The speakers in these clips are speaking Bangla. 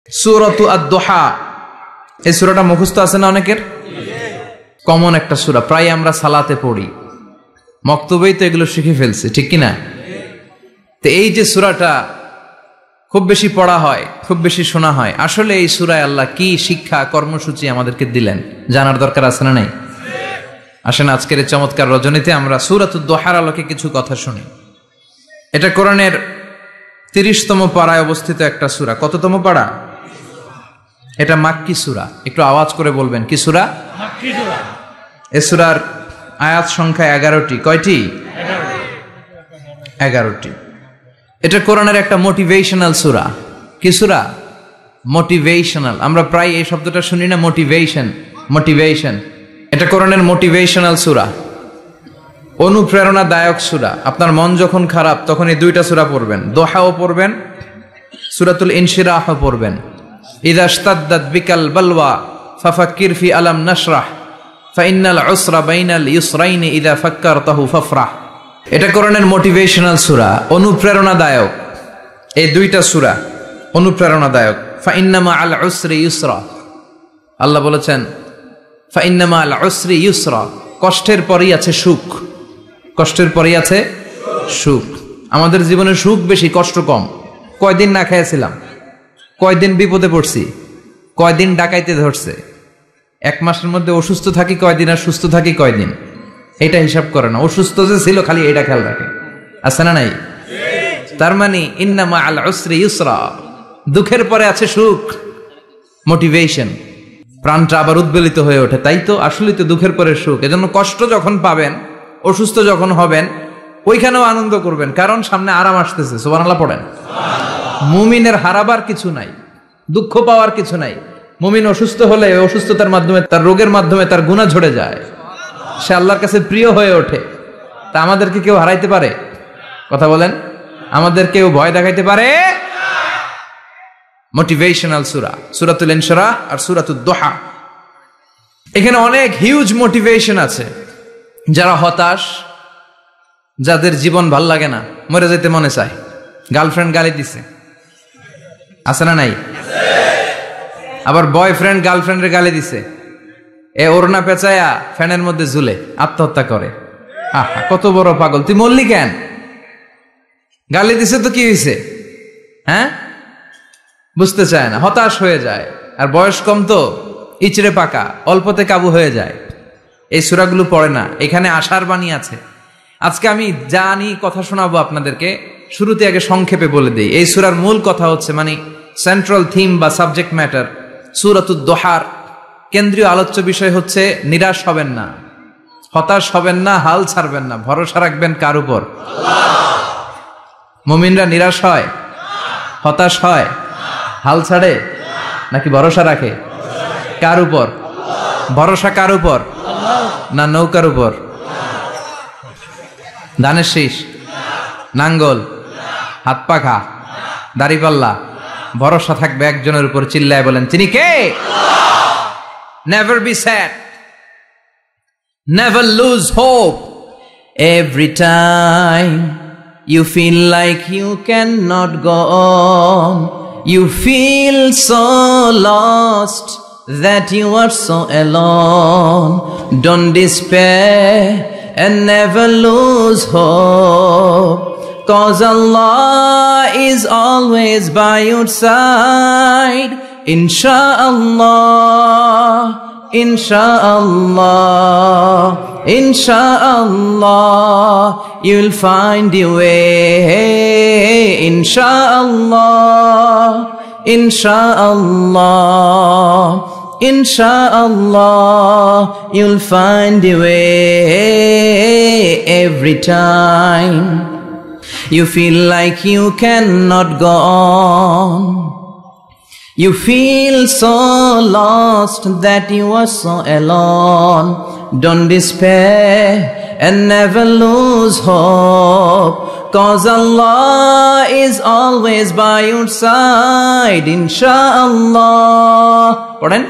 সূরাতু আদ-দুহা, এই সূরাটা মুখস্থ আছে না অনেকের? কমন একটা সূরা, প্রায় আমরা সালাতে পড়ি, মক্তবেই তো এগুলো শিখে ফেলছি, ঠিক কি না? তো এই যে সূরাটা খুব বেশি পড়া হয়, খুব বেশি শোনা হয়, আসলে এই সূরায় আল্লাহ কি শিক্ষা কর্মসূচি আমাদেরকে দিলেন জানার দরকার আছে না নাই? আসেন আজকের এই চমৎকার রজনীতে আমরা সূরাতুদ দুহার আলোকে কিছু কথা শুনি। এটা কোরআনের 30তম পারায় অবস্থিত একটা সূরা। কততম পারা? এটা মাক্কি সূরা। একটু আওয়াজ করে বলবেন, কি সূরা? মাক্কি সূরা। এই সূরার আয়াত সংখ্যা 11টি। কয়টি? 11টি। এটা কোরআনের একটা মোটিভেশনাল সূরা। কি সূরা? মোটিভেশনাল। আমরা প্রায় এই শব্দটা শুনি না, মোটিভেশন, মোটিভেশন। এটা কোরআনের মোটিভেশনাল সূরা, অনুপ্রেরণাদায়ক সূরা। আপনার মন যখন খারাপ তখন এই দুইটা সূরা পড়বেন, দোহাও পড়বেন, সূরাতুল ইনশিরাহও পড়বেন। ইযা ইশতাদ্দাত বিকাল বালওয়া ফাফাক্কির ফি আলাম নাশরাহ ফাইন্নাল উসরা বাইনাল ইউসরাইনি ইযা ফাক্কারতাহু ফাফরাহ। এটা কোরআনের মোটিভেশনাল সূরা, অনুপ্রেরণাদায়ক। এই দুইটা সূরা অনুপ্রেরণাদায়ক। ফাইন্না মাআল উসরি ইউসরা, আল্লাহ বলেছেন ফাইন্না মাআল উসরি ইউসরা, কষ্টের পরেই আছে সুখ, কষ্টের পরেই আছে সুখ। আমাদের জীবনে সুখ বেশি, কষ্ট কম। কয়দিন না খেয়েছিলাম, কয়দিন বিপদে পড়ছি, কয়দিন ডাকাইতে ধরছে, এক মাসের মধ্যে অসুস্থ থাকি কয়দিন আর সুস্থ থাকি কয়দিন, এটা হিসাব করে না। অসুস্থ যে ছিল খালি এটা খেয়াল রাখে, আছে না নাই? তার মানে ইন্না মাআল উসরি ইউসরা, দুঃখের পরে আছে সুখ, মোটিভেশন। প্রাণটা আবার উদ্বেলিত হয়ে ওঠে, তাই তো আসলেই তো দুঃখের পরে সুখ। এজন্য কষ্ট যখন পাবেন, অসুস্থ যখন হবেন, ওইখানেও আনন্দ করবেন, কারণ সামনে আরাম আসতেছে। সুবহানাল্লাহ পড়েন। মুমিনের হারাবার কিছু নাই, দুঃখ পাওয়ার কিছু নাই। মুমিন অসুস্থ হলে অসুস্থতার মাধ্যমে, তার রোগের মাধ্যমে তার গুনাহ ঝরে যায়, সে আল্লাহর কাছে প্রিয় হয়ে ওঠে। তা আমাদেরকে কেউ হারাইতে পারে? কথা বলেন, আমাদের কেউ ভয় দেখাইতে পারে? মোটিভেশনাল সূরা, সূরাতুল ইনশিরাহ আর সূরাতুদ দুহা। এখানে অনেক হিউজ মোটিভেশন আছে। যারা হতাশ, যাদের জীবন ভাল লাগে না, মরে যেতে মনে চায়, গার্লফ্রেন্ড গালি দিছে, আছে না নাই? আবার বয়ফ্রেন্ড গার্লফ্রেন্ডের গালি দিছে, এ ওড়না পেঁচায়া ফ্যানের মধ্যে ঝুলে আত্মহত্যা করে। আহা, কত বড় পাগল, তুই মরলি কেন? গালি দিছে তো কি হয়েছে? হ্যাঁ, বুঝতে চায় না, হতাশ হয়ে যায়। আর বয়স কম তো, ইচড়ে পাকা, অল্পতে কাবু হয়ে যায়। এই সূরাগুলো পড়ে না। এখানে আশার বাণী আছে। আজকে আমি জানি কথা শোনাবো আপনাদেরকে, শুরুতে আগে সংক্ষেপে বলে দেই। এই সূরার মূল কথা হচ্ছে, মানে সেন্ট্রাল থিম বা সাবজেক্ট ম্যাটার, সূরাতুদ দুহার কেন্দ্রীয় আলোচ্য বিষয় হচ্ছে নিরাশ হবেন না, হতাশ হবেন না, হাল ছাড়বেন না, ভরসা রাখবেন কার উপর? মুমিনরা নিরাশ হয়, হতাশ হয়, হাল ছাড়ে নাকি ভরসা রাখে? কার উপর ভরসা? কার উপর? না নৌকার উপর, ধানের শীষ, নাঙ্গল, হাত পাখা, দাড়িপাল্লা? ভরসা থাকবে একজনের উপর। চিল্লায় বলেন, তিনি কে? Never be sad, never lose hope. Every time you feel like you cannot go on, you feel so lost that you are so alone. Don't despair and never lose hope, 'cause Allah is always by your side. Insha'Allah, Insha'Allah, Insha'Allah, you'll find your way. Insha'Allah, Insha'Allah, Insha'Allah, you'll find your way. Every time you feel like you cannot go on, you feel so lost that you are so alone. Don't despair and never lose hope, 'cause Allah is always by your side. Insha'Allah, পড়েন,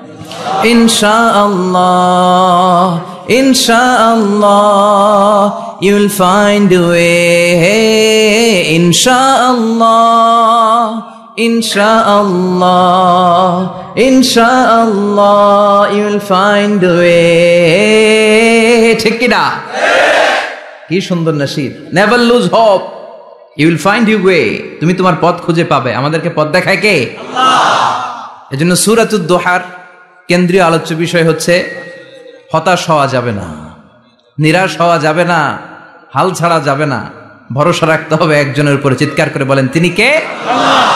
Insha'Allah, Insha'Allah, you'll find a way. Insha'Allah, ইনশাআল্লাহ ইনশাআল্লাহ you will find a way, ঠিক কি না? কি সুন্দর নাশিদ, never lose hope, you will find you way, তুমি তোমার পথ খুঁজে পাবে। আমাদেরকে পথ দেখায় কে? আল্লাহ। এজন্য সূরাতুদ দোহার কেন্দ্রীয় আলোচ্য বিষয় হচ্ছে হতাশ হওয়া যাবে না, নিরাশ হওয়া যাবে না, হাল ছাড়া যাবে না, ভরসা রাখতে হবে একজনের উপরে। চিৎকার করে বলেন, তিনি কে? আল্লাহ।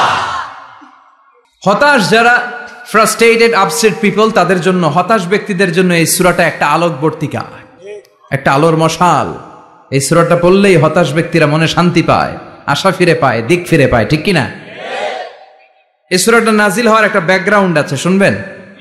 হতাশ যারা, ফ্রাস্ট্রেটেড আপসেট পিপল, তাদের জন্য, হতাশ ব্যক্তিদের জন্য এই সূরাটা একটা আলোকবর্তিকা, একটা আলোর মশাল। এই সূরাটা পড়লেই হতাশ ব্যক্তিরা মনে শান্তি পায়, আশা ফিরে পায়, দিক ফিরে পায়, ঠিক কিনা? এই সূরাটা নাজিল হওয়ার একটা ব্যাকগ্রাউন্ড আছে, শুনবেন।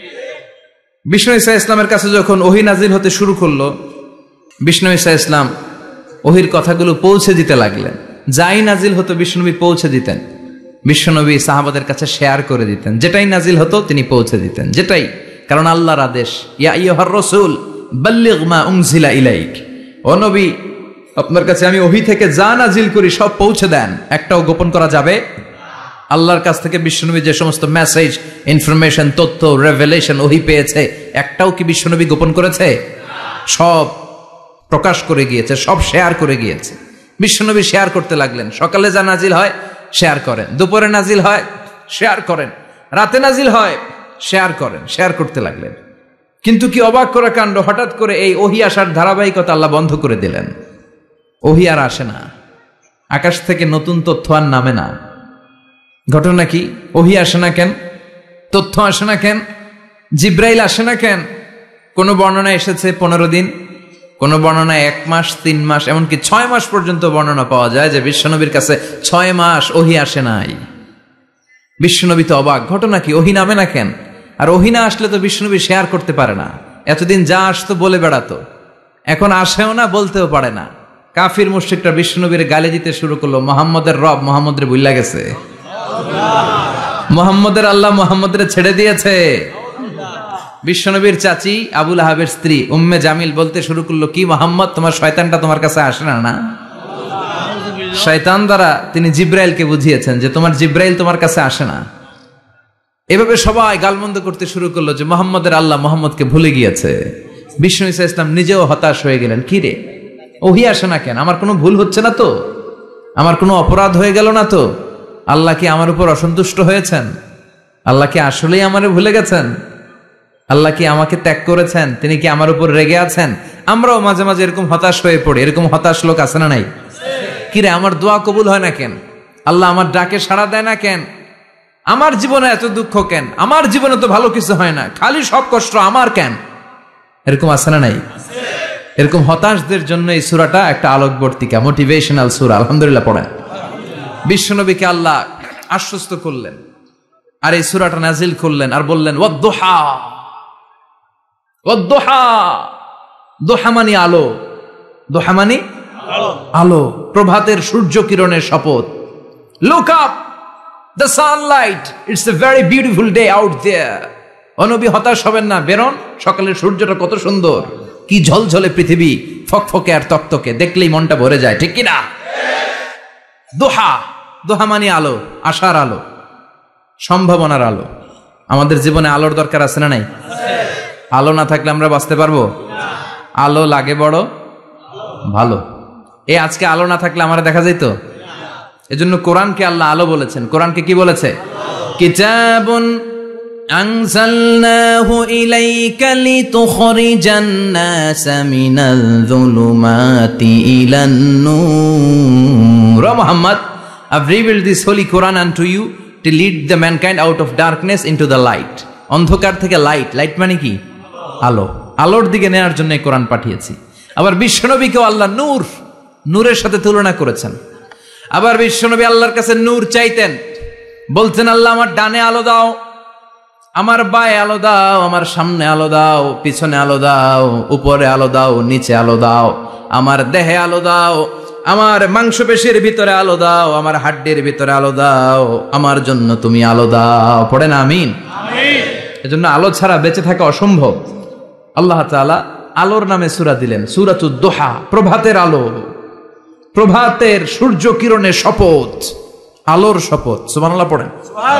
বিষ্ণু ঈসা ইসলামের কাছে যখন ওহী নাজিল হতে শুরু করলো, বিষ্ণু ঈসা ইসলাম ওহীর কথাগুলো পৌঁছে দিতে লাগলেন। যাই নাজিল হতো বিষ্ণুনবী পৌঁছে দিতেন, বিশ্বনবী সাহাবাদের কাছে শেয়ার করে দিতেন। যেটাই নাজিল হতো তিনি পৌঁছে দিতেন, যেটাই, কারণ আল্লাহর আদেশ, ইয়া আইয়ুহার রাসূল বাল্লিগ মা উনজিলা ইলাইক, ও নবী আপনার কাছে আমি ওহী থেকে যা নাজিল করি সব পৌঁছে দেন, একটাও গোপন করা যাবে। আল্লাহর কাছ থেকে বিশ্বনবী যে সমস্ত মেসেজ, ইনফরমেশন, তথ্য, রেভেলেশন ওহী পেয়েছে, একটাও কি বিশ্বনবী গোপন করেছে? সব প্রকাশ করে গিয়েছে, সব শেয়ার করে গিয়েছে। বিশ্বনবী শেয়ার করতে লাগলেন। সকালে যা নাজিল হয় শেয়ার করেন, দুপুরে নাজিল হয় শেয়ার করেন, রাতে নাজিল হয় শেয়ার করেন, শেয়ার করতে লাগলেন। কিন্তু কি অবাক করা কাণ্ড, হঠাৎ করে এই ওহী আসার ধারাবাহিকতা আল্লাহ বন্ধ করে দিলেন। ওহী আর আসে না, আকাশ থেকে নতুন তথ্য আর নামে না। ঘটনা কি? ওহী আসে না কেন? তথ্য আসে না কেন? জিব্রাইল আসে না কেন? কোন বর্ণনা এসেছে 15 দিন, কোন বর্ণনায় 1 মাস, 3 মাস, এমনকি 6 মাস পর্যন্ত বর্ণনা পাওয়া যায় যে বিশ্বনবীর কাছে 6 মাস ওহী আসে নাই। বিশ্বনবী তো অবাক, ঘটনা কি? ওহী নামে না কেন? আর ওহী না আসলে তো বিশ্বনবী শেয়ার করতে পারে না। এতদিন যা আসতো বলে বেড়াতো, এখন আসেও না, বলতেও পারে না। কাফির মুশরিকরা বিশ্বনবীর গালি দিতে শুরু করলো, মুহাম্মদের রব মুহাম্মদের ভুইলা গেছে, মুহাম্মদের আল্লাহ মুহাম্মদের ছেড়ে দিয়েছে। বিশ্বনবীর চাচি আবু লাহাবের স্ত্রী উম্মে জামিল বলতে শুরু করলো, কি মুহাম্মদ, তোমার শয়তানটা তোমার কাছে আসে না? না, শয়তান দ্বারা তিনি জিব্রাইলকে বুঝিয়েছেন যে তোমার জিব্রাইল তোমার কাছে আসে না। এভাবে সবাই গালমন্দ করতে শুরু করলো যে মুহাম্মদের আল্লাহ মুহাম্মদকে ভুলে গিয়েছে। বিষ্ণু ঈসা ইসলাম নিজেও হতাশ হয়ে গেলেন। কি রে, ওহী আসে না কেন? আমার কোনো ভুল হচ্ছে না তো? আমার কোনো অপরাধ হয়ে গেল না তো? আল্লাহ কি আমার উপর অসন্তুষ্ট হয়েছেন? আল্লাহ কি আসলেই আমারে ভুলে গেছেন? আল্লাহ কি আমাকে ত্যাগ করেছেন? তিনি কি আমার উপর রেগে আছেন? আমরাও মাঝে মাঝে এরকম হতাশ হয়ে পড়ি। এরকম হতাশ লোক আছে না নাই? কিরে, আমার দোয়া কবুল হয় না কেন? আল্লাহ আমার ডাকে সাড়া দেয় না কেন? আমার জীবনে এত দুঃখ কেন? আমার জীবনে তো ভালো কিছু হয় না, খালি সব কষ্ট আমার কেন? এরকম আছে না নাই? এরকম হতাশদের জন্য এই সূরাটা একটা আলোকবর্তিকা, মোটিভেশনাল সূরা। আলহামদুলিল্লাহ পড়েন। বিশ্বনবীকে আল্লাহ আশ্বস্ত করলেন, আর এই সূরাটা নাজিল করলেন, আর বললেন ওয়াদ-দুহা, ওয়াদ-দুহা, দুহা মানে আলো, দুহা মানে আলো, প্রভাতের সূর্য কিরণের শপথ। Look up, the sunlight, it's a very beautiful day out there. ও নবী, হতাশ হবেন না, বেরোন, সকালের সূর্যটা কত সুন্দর, কি ঝলঝলে পৃথিবী, ফকফকে আর তকতকে, দেখলেই মনটা ভরে যায়, ঠিক কিনা? দোহা, দোহা মানে আলো, আশার আলো, সম্ভাবনার আলো। আমাদের জীবনে আলোর দরকার আছে না নাই? আলো না থাকলে আমরা বাঁচতে পারবো? আলো লাগে বড় ভালো। এই আজকে আলো না থাকলে আমরা দেখা যেত? এজন্য কোরআনকে আল্লাহ আলো বলেছেন। কোরআনকে কি বলেছে? কিতাবুন আনজালনাহু ইলাইকা লিতুখরিজান নাসা মিনাল যুলুমাতি ইলান নূর। ও Muhammad, I've revealed this holy Quran unto you to lead the mankind out of darkness into the light. অন্ধকার থেকে লাইট, লাইট মানে কি? আলো, আলোর দিকে নেওয়ার জন্য এই কোরআন পাঠিয়েছি। আবার বিশ্বনবীকেও আল্লাহ নূর, নূরের সাথে তুলনা করেছেন। আবার বিশ্বনবী আল্লাহর কাছে নূর চাইতেন, বলতেন আল্লাহ আমার ডানে আলো দাও, আমার বায়ে আলো দাও, আমার সামনে আলো দাও, পিছনে আলো দাও, উপরে আলো দাও, নিচে আলো দাও, আমার দেহে আলো দাও, আমার মাংসপেশির ভিতরে আলো দাও, আমার হাড্ডির ভিতরে আলো দাও, আমার জন্য তুমি আলো দাও। পড়েন আমিন। এজন্য আলো ছাড়া বেঁচে থাকা অসম্ভব। আল্লাহ তাআলা আলোর নামে সূরা দিলেন, সূরাতুদ দুহা, প্রভাতের আলো, প্রভাতের সূর্য কিরণের শপথ। আলোর শপথ, সুবহানাল্লাহ পড়েন।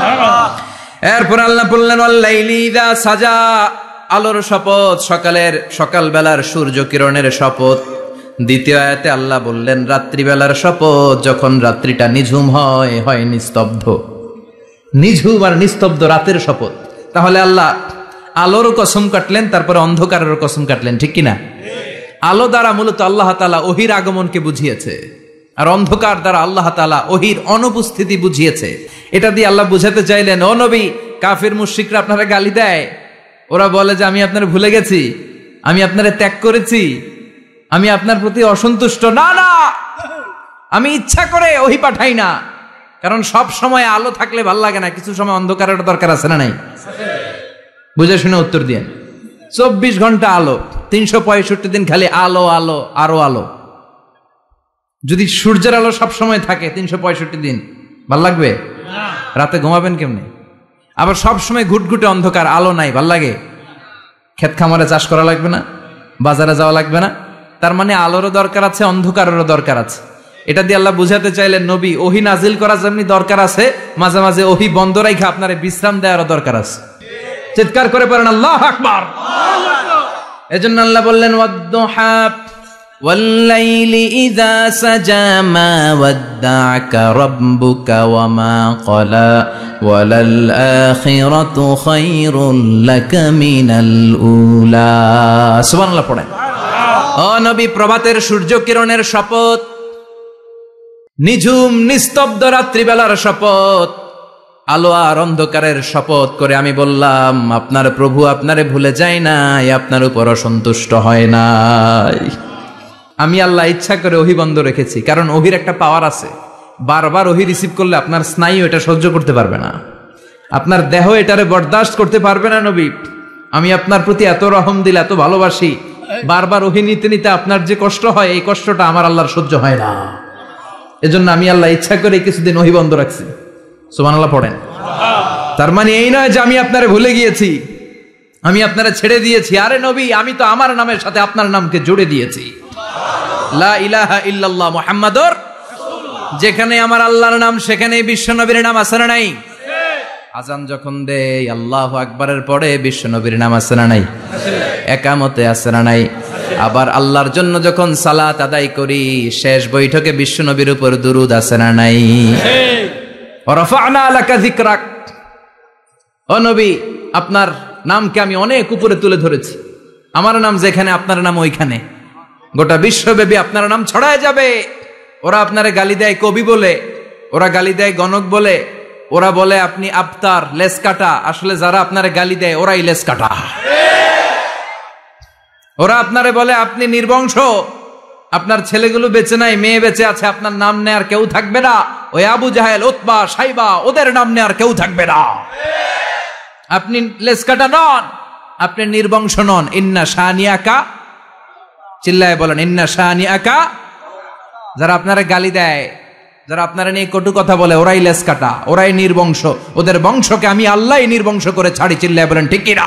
এরপর আল্লাহ বললেন ওয়াল্লাইলি ইযা সাজা, আলোর শপথ, সকালবেলার সূর্য কিরণের শপথ। দ্বিতীয় আয়াতে আল্লাহ বললেন রাত্রিবেলার শপথ, যখন রাত্রিটা নিঝুম হয় নিস্তব্ধ, নিঝুম আর নিস্তব্ধ রাতের শপথ। তাহলে আল্লাহ আলোর কসম কাটলেন, তারপরে অন্ধকারের কসম কাটলেন, ঠিক কিনা? আলো দ্বারা মূলত আল্লাহ তাআলা ওহির আগমনকে বুঝিয়েছে, আর অন্ধকার দ্বারা আল্লাহ তাআলা ওহির অনুপস্থিতি বুঝিয়েছে। এটা দিয়ে আল্লাহ বুঝাতে চাইলেন, ও নবী, কাফির মুশরিকরা আপনারা গালি দেয়, ওরা বলে যে আমি আপনারা ভুলে গেছি, আমি আপনারা ত্যাগ করেছি, আমি আপনার প্রতি অসন্তুষ্ট। না না, আমি ইচ্ছা করে ওহি পাঠাই না, কারণ সব সময় আলো থাকলে ভাল লাগে না, কিছু সময় অন্ধকারের দরকার আছে না নাই? বুঝে শুনে উত্তর দিয়েন। 24 ঘন্টা আলো, 365 দিন খালি আলো আলো আরো আলো। যদি সূর্যের আলো সব সময় থাকে 365 দিন, ভাল লাগবে? রাতে ঘুমাবেন কেমনে? আবার সব সময় ঘুটঘুটে অন্ধকার, আলো নাই, ভাল লাগে? ক্ষেত খামারে চাষ করা লাগবে না, বাজারে যাওয়া লাগবে না। তার মানে আলোরও দরকার আছে, অন্ধকারেরও দরকার আছে। এটা দিয়ে আল্লাহ বুঝাতে চাইলেন, নবী, ওহি নাজিল করা যেমনি দরকার আছে, মাঝে মাঝে ওহি বন্ধ রাখা আপনার বিশ্রাম দেওয়ারও দরকার আছে। চিৎকার করে পড়েন আল্লাহু আকবার। এজন্য আল্লাহ বললেন ওয়াদ-দুহা ওয়াল-লাইলি ইযা সাজা মা ওয়াদ্দা'কা রাব্বুকা ওয়া মা ক্বালা ওয়ালাল আখিরাতু খায়রুল লাকা মিনাল উলা। সুবহানাল্লাহ পড়েন। ও নবী, প্রভাতের সূর্য কিরণের শপথ, নিঝুম নিস্তব্ধ রাত্রিবেলার শপথ, আলো আর অন্ধকারের শপথ করে আমি বললাম, আপনার প্রভু আপনারে ভুলে যায় নাই, আপনার উপর অসন্তুষ্ট হয় নাই। আমি আল্লাহ ইচ্ছা করে ওহি বন্ধ রেখেছি, কারণ ওহির একটা পাওয়ার আছে। বারবার ওহি রিসিভ করলে আপনার স্নায়ু এটা সহ্য করতে পারবে না, আপনার দেহ এটারে বরদাস্ত করতে পারবে না। নবী, আমি আপনার প্রতি এত রহম দিল, এত ভালোবাসি, বারবার ওহি নিতে নিতে আপনার যে কষ্ট হয়, এই কষ্টটা আমার আল্লাহর সহ্য হয় না। এজন্য আমি আল্লাহ ইচ্ছা করে কিছুদিন ওহি বন্ধ রাখছি। সুবহানাল্লাহ পড়েন। তার মানে এই নয় যে আমি আপনারে ভুলে গিয়েছি, আমি আপনারে ছেড়ে দিয়েছি। আরে নবী, আমি তো আমার নামের সাথে আপনার নামকে জুড়ে দিয়েছি, লা ইলাহা ইল্লাল্লাহ মুহাম্মাদুর রাসূলুল্লাহ। যেখানে আমার আল্লাহর নাম, সেখানে বিশ্ব নবীর নাম আছে না নাই? আজান যখন দেই আল্লাহু আকবারের পরে বিশ্ব নবীর নাম আছে না নাই? একামতে আছে না নাই? আবার আল্লাহর জন্য যখন সালাত আদায় করি, শেষ বৈঠকে বিশ্ব নবীর উপর দুরূদ আছে না নাই? রাফা'না লাকা যিকরাক। ও নবী, আপনার নামকে আমি অনেক উপরে তুলে ধরেছি। আমার নাম যেখানে, আপনার নাম ওইখানে। গোটা বিশ্বব্যাপী আপনার নাম ছড়ায় যাবে। ওরা আপনারে গালি দেয় কবি বলে, ওরা গালি দেয় গণক বলে, ওরা বলে আপনি আফতার, লেস কাটা। আসলে যারা আপনারে গালি দেয় ওরাই লেস কাটা। ওরা আপনারে বলে আপনি নির্বংশ, আপনার ছেলেগুলো বেঁচে নাই, মেয়ে বেঁচে আছে, আপনার নাম নেয়ার কেউ থাকবে না। ওই আবু জাহেল, উতবা, সাইবা, ওদের নাম নেয়ার কেউ থাকবে না। আপনি লেসকাটা নন, আপনি নির্বংশ নন। ইন্না শানিয়াকা, চিল্লায় বলেন ইন্না শানিয়াকা। যারা আপনারা গালি দেয়, যারা আপনারা নিয়ে কটু কথা বলে, ওরাই লেসকাটা, ওরাই নির্বংশ। ওদের বংশকে আমি আল্লাহই নির্বংশ করে ছাড়ি। চিল্লায় বলেন ঠিক কিনা?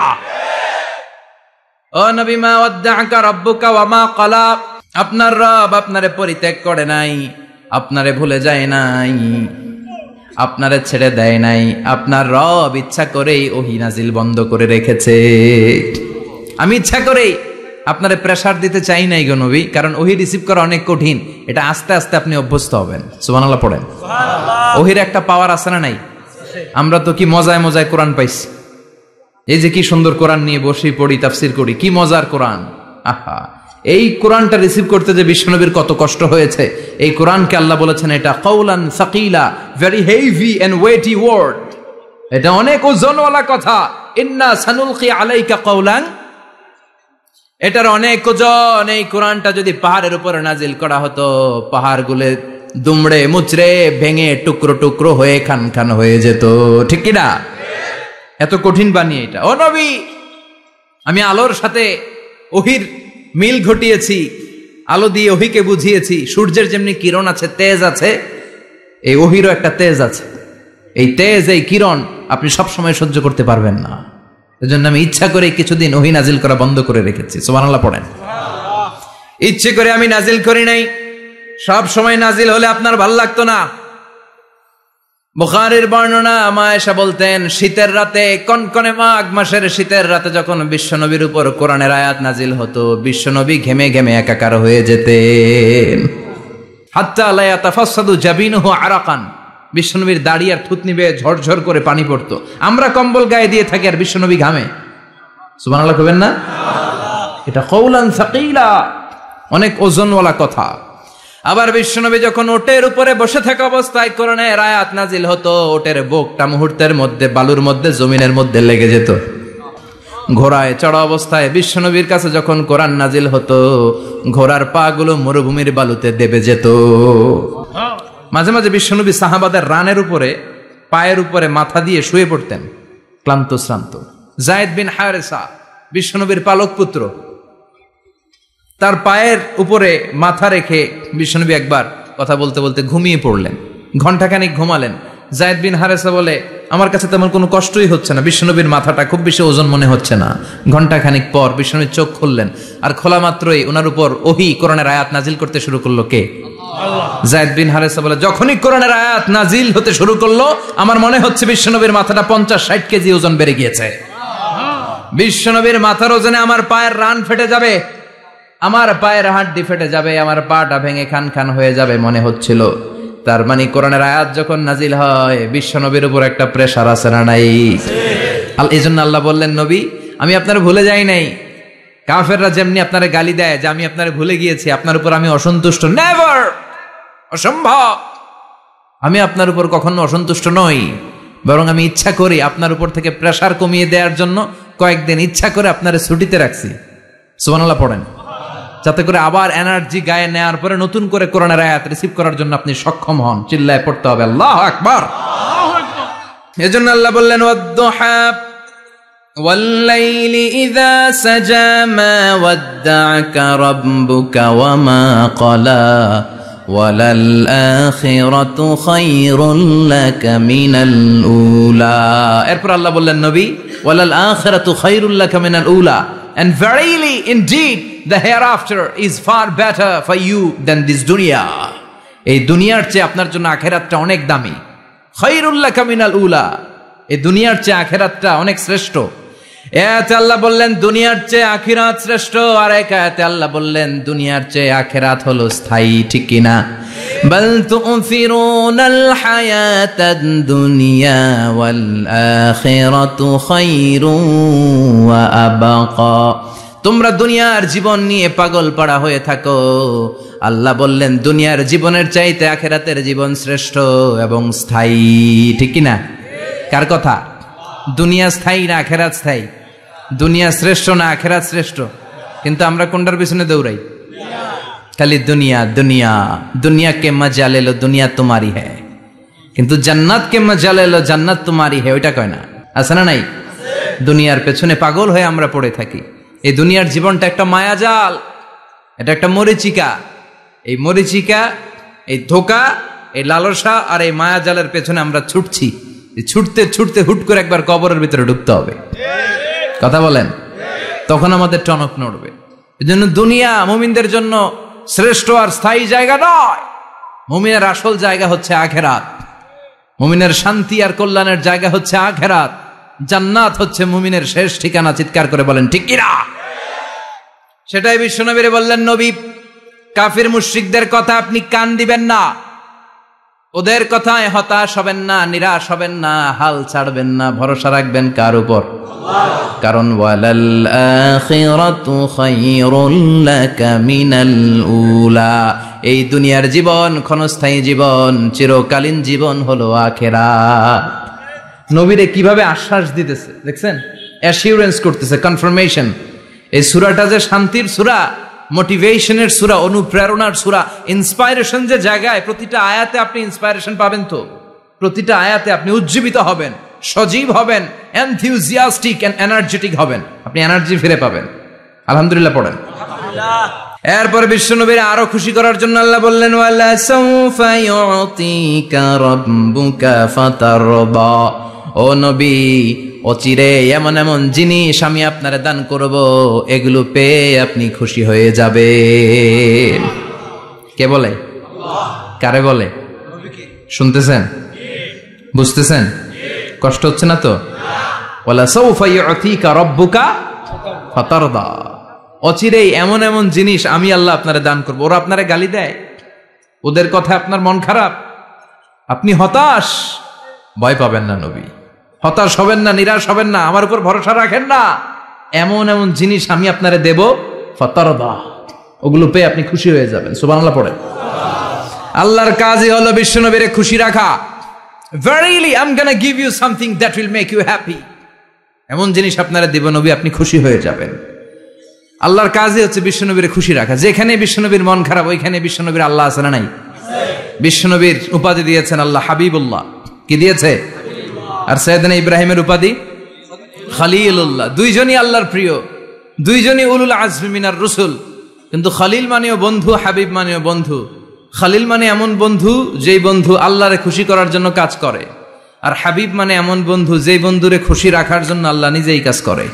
ও নবী, মা ওয়াদ্দা'কা রাব্বুকা ওয়া মা ক্বালা। আপনার রব আপনারে পরিত্যাগ করে নাই, আপনারে ভুলে যায় নাই, আপনারে ছেড়ে দেয় নাই। আপনার রব ইচ্ছা করেই ওহী নাজিল বন্ধ করে রেখেছে। আমি ইচ্ছা করেই আপনারে প্রেসার দিতে চাই নাই গো নবী, কারণ ওহী রিসিভ করা অনেক কঠিন। এটা আস্তে আস্তে আপনি অভ্যস্ত হবেন। সুবহানাল্লাহ পড়েন। ওহীর একটা পাওয়ার আছে না নাই? আমরা তো কি মজায় মজায় কোরআন পাইছি। এই যে কি সুন্দর কোরআন নিয়ে বসে পড়ি, তাফসীর করি, কি মজার কোরআন। আহা, এই কোরআনটা রিসিভ করতে যে বিশ্বনবীর কত কষ্ট হয়েছে। এই কোরআনকে আল্লাহ বলেছেন এটা কাউলান সাকিলা, very heavy and weighty word. এটা অনেক ওজনওয়ালা কথা। ইন্না সানুলকি আলাইকা কাউলান, এটার অনেক ওজন। এই কোরআনটা যদি পাহাড়ের উপরে নাজিল করা হতো, পাহাড়গুলো দুমড়ে মুচড়ে ভেঙে টুকরো টুকরো হয়ে খান খান হয়ে যেত, ঠিক কিনা? এত কঠিন বানিয়ে এটা। ও নবী, আমি আলোর সাথে ওহির মিল ঘটিয়েছি, আলো দিয়ে ওহিকে বুঝিয়েছি। সূর্যের যেমনি কিরণ আছে, তেজ আছে, এই ওহিরও একটা তেজ আছে। এই তেজ, এই কিরণ আপনি সব সময় সহ্য করতে পারবেন না। এজন্য আমি ইচ্ছা করে কিছুদিন ওহি নাজিল করা বন্ধ করে রেখেছি। সুবহানাল্লাহ পড়েন। ইচ্ছে করে আমি নাজিল করি নাই। সব সময় নাজিল হলে আপনার ভালো লাগতো না। বুখারীর বর্ণনা, মা আয়েশা বলতেন শীতের রাতে, কনকনে মাঘ মাসের শীতের রাতে যখন বিশ্বনবীর উপর কোরআনের আয়াত নাজিল হতো, বিশ্বনবী ঘেমে ঘেমে একাকার হয়ে যেতেন। হাত্তা লা ইয়াতাফাসসাদু জাবিনুহু আরাকান, বিশ্বনবীর দাড়ি আর থুতনি বেয়ে ঝরঝর করে পানি পড়তো। আমরা কম্বল গায়ে দিয়ে থাকি আর বিশ্বনবী ঘামে। সুবহানাল্লাহ কইবেন না? এটা কওলান সাকিলা, অনেক ওজনওয়ালা কথা। আবার বিশ্বনবী যখন ওটের উপরে বসে থাকা অবস্থায় কোরআনের আয়াত নাজিল হতো, ওটের বুকটা মুহূর্তের মধ্যে বালুর মধ্যে, জমিনের মধ্যে লেগে যেত। ঘোড়ায় চড়া অবস্থায় বিশ্বনবীর কাছে যখন কোরআন নাজিল হতো, ঘোড়ার পা গুলো মরুভূমির বালুতে দেবে যেত। মাঝে মাঝে বিশ্বনবী সাহাবাদের রানের উপরে, পায়ের উপরে মাথা দিয়ে শুয়ে পড়তেন, ক্লান্ত শ্রান্ত। যায়েদ বিন হারেসা, বিশ্বনবীর পালক পুত্র, তার পায়ের উপরে মাথা রেখে বিশ্বনবী একবার কথা বলতে বলতে ঘুমিয়ে পড়লেন। ঘন্টাখানিক ঘুমালেন। যায়েদ বিন হারেসা বলে, আমার কাছে তেমন কোনো কষ্টই হচ্ছে না, বিশ্বনবীর মাথাটা খুব বেশি ওজন মনে হচ্ছে না। ঘন্টাখানিক পর বিশ্বনবীর চোখ খুললেন, আর খোলা মাত্রই ওনার উপর ওহী কোরআনের আয়াত নাজিল করতে শুরু করলো। কে? আল্লাহ। যায়েদ বিন হারেসা বলে, যখনই কোরআনের আয়াত নাজিল হতে শুরু করলো, আমার মনে হচ্ছে বিশ্বনবীর মাথাটা 50-60 কেজি ওজন বেড়ে গিয়েছে। বিশ্বনবীর মাথার ওজনে আমার পায়ের রান ফেটে যাবে, আমার পায়ের হাড্ডি ফেটে যাবে, আমার পাটা ভেঙে খান খান হয়ে যাবে মনে হচ্ছিল। তার মানে কোরআনের আয়াত যখন নাজিল হয়, বিশ্বনবীর উপর একটা প্রেসার আছে না নাই? এই জন্য আল্লাহ বললেন, নবী আমি আপনার ভুলে যাই নাই। কাফেররা যেমনি আপনারে গালি দেয় যে আমি আপনারে ভুলে গিয়েছি, আপনার উপর আমি অসন্তুষ্ট, নেভার, অসম্ভব। আমি আপনার উপর কখনো অসন্তুষ্ট নই, বরং আমি ইচ্ছা করি আপনার উপর থেকে প্রেসার কমিয়ে দেওয়ার জন্য কয়েকদিন ইচ্ছা করে আপনারে ছুটিতে রাখছি। সুবহানাল্লাহ পড়েন, যাতে করে আবার এনার্জি গায়ে নেওয়ার পরে নতুন করে কোরআনের আয়াত রিসিভ করার জন্য আপনি সক্ষম হন। চিল্লায় পড়তে হবে আল্লাহু আকবার। এজন্য আল্লাহ বললেন, ওয়াদ-দুহা ওয়াল-লাইলি ইযা সাজা মা ওয়াদ্দা'আকা রাব্বুকা ওয়া মা ক্বালা ওয়ালাল আখিরাতু খায়রুল লাকা মিনাল উলা। এরপর আল্লাহ বললেন, নবী ওয়ালাল আখিরাতু খায়রুল লাকা মিনাল উলা, and verily indeed the hereafter is far better for you than this dunya. এই দুনিয়ার চেয়ে আপনার জন্য আখিরাতটা অনেক দামি। খায়রুল লাকা মিনাল উলা, এই দুনিয়ার চেয়ে আখিরাতটা অনেক শ্রেষ্ঠ। এতে আল্লাহ বললেন দুনিয়ার চেয়ে আখিরাত শ্রেষ্ঠ, আর এক আয়াতে আল্লাহ বললেন দুনিয়ার চেয়ে আখিরাত হলো স্থায়ী। ঠিক কি না? বাল তু'থিরুনাল হায়াতাদ দুনিয়া ওয়াল আখিরাতু খায়রুন ওয়া আবকা। তোমরা দুনিয়ার জীবন নিয়ে পাগল পাড়া হয়ে থাকো, আল্লাহ বললেন দুনিয়ার জীবনের চাইতে আখিরাতের জীবন শ্রেষ্ঠ এবং স্থায়ী। ঠিক কি না? কার কথা? দুনিয়া স্থায়ী না আখিরাত স্থায়ী? দুনিয়া শ্রেষ্ঠ না আখিরাত শ্রেষ্ঠ? কিন্তু আমরা কোনটার পিছনে দৌড়াই? খালি দুনিয়া দুনিয়া। দুনিয়া কে মজা লে লো, দুনিয়া তোমারি হ্যায়, কিন্তু জান্নাত কে মজা লে লো, জান্নাত তোমারি হ্যায়, ওইটা কয় না? আছে না নাই? দুনিয়ার পেছনে পাগল হয়ে আমরা পড়ে থাকি। এই দুনিয়ার জীবনটা একটা মায়াজাল, এটা একটা মরিচিকা। এই মরিচিকা, এই ধোঁকা, এই লালসা আর এই মায়াজালের পেছনে আমরা ছুটছি। ছুটতে ছুটতে হুট করে একবার কবরের ভিতরে ঢুকতে হবে। কথা বলেন, তখন আমাদের টনক নড়বে। এজন্য দুনিয়া মুমিনদের জন্য শ্রেষ্ঠ আর স্থায়ী জায়গা নয়। মুমিনের আসল জায়গা হচ্ছে আখিরাত। মুমিনের শান্তি আর কল্যাণের জায়গা হচ্ছে আখিরাত। জান্নাত হচ্ছে মুমিনের শেষ ঠিকানা। চিৎকার করে বলেন ঠিক কি না? সেটাই বিশ্বনবীরে বললেন, নবী কাফির মুশরিকদের কথা আপনি কান দিবেন না, ওদের কথায় হতাশ হবেন না, নিরাশ হবেন না, হাল ছাড়বেন না, ভরসা রাখবেন কার উপর? কারণ ওয়ালাল আখিরাতু খায়রুল লাকা মিনাল উলা, এই দুনিয়ার জীবন ক্ষণস্থায়ী জীবন, চিরকালীন জীবন হলো আখিরাত। নবীরে কিভাবে আশ্বাস দিতেছে দেখছেন? অ্যাসিউরেন্স করতেছে, কনফার্মেশন। এই সূরাটা যে শান্তির সূরা, মোটিভেশনের সূরা, অনুপ্রেরণার সূরা, ইন্সপাইরেশন যে জায়গায়, প্রতিটা আয়াতে আপনি ইন্সপাইরেশন পাবেন। তো প্রতিটা আয়াতে আপনি উজ্জীবিত হবেন, সজীব হবেন, এনথিউজিয়াস্টিক এন্ড এনার্জেটিক হবেন, আপনি এনার্জি ফিরে পাবেন। আলহামদুলিল্লাহ পড়েন। এরপর বিশ্বনবীর আরো খুশি করার জন্য আল্লাহ বললেন, ওয়ালা সাউফা ইউতিকা রাব্বুকা ফাতারদা। ও নবী, অচিরে এমন এমন জিনিস আমি আপনারে দান করব, এগুলো পেয়ে আপনি খুশি হয়ে যাবেন। কে বলে? কারে বলে? শুনতেছেন? বুঝতেছেন? কষ্ট হচ্ছে না তো? ওয়ালা সাউফা ইউতিকা রাব্বুকা ফাতারদা, অচিরেই এমন এমন জিনিস আমি আল্লাহ আপনারে দান করব। ওরা আপনারে গালি দেয়, ওদের কথা আপনার মন খারাপ, আপনি হতাশ, ভয় পাবেন না নবী, হতাশ হবেন না, নিরাশ হবেন না, আমার উপর ভরসা রাখেন না। এমন এমন জিনিস আমি আপনারে দেব, ফাতারদা, ওগুলো পেয়ে আপনি খুশি হয়ে যাবেন। সুবহানাল্লাহ পড়েন। আল্লাহর কাজই হলো বিশ্বনবীরে খুশি রাখা। Verily I'm gonna give you something that will make you happy. এমন জিনিস আপনারা দেব নবী, আপনি খুশি হয়ে যাবেন। আল্লাহর কাজই হচ্ছে বিশ্বনবীরে খুশি রাখা। যেখানে বিশ্বনবীর মন খারাপ, ওইখানে বিশ্বনবীর আল্লাহ আছে না নাই? বিশ্বনবীর উপাধি দিয়েছেন আল্লাহ হাবিবুল্লাহ। কি দিয়েছে? আর সাইয়েদনা ইব্রাহিমের উপাধি খলিলুল্লাহ। দুইজনই আল্লাহর প্রিয়, দুইজনই উলুল আজমি মিনার রসুল। কিন্তু খলিল মানেও বন্ধু, হাবিব মানেও বন্ধু। খলিল মানে এমন বন্ধু যেই বন্ধু আল্লাহরে খুশি করার জন্য কাজ করে, আর হাবিব মানে এমন বন্ধু যেই বন্ধুরে খুশি রাখার জন্য আল্লাহ নিজেই কাজ করে।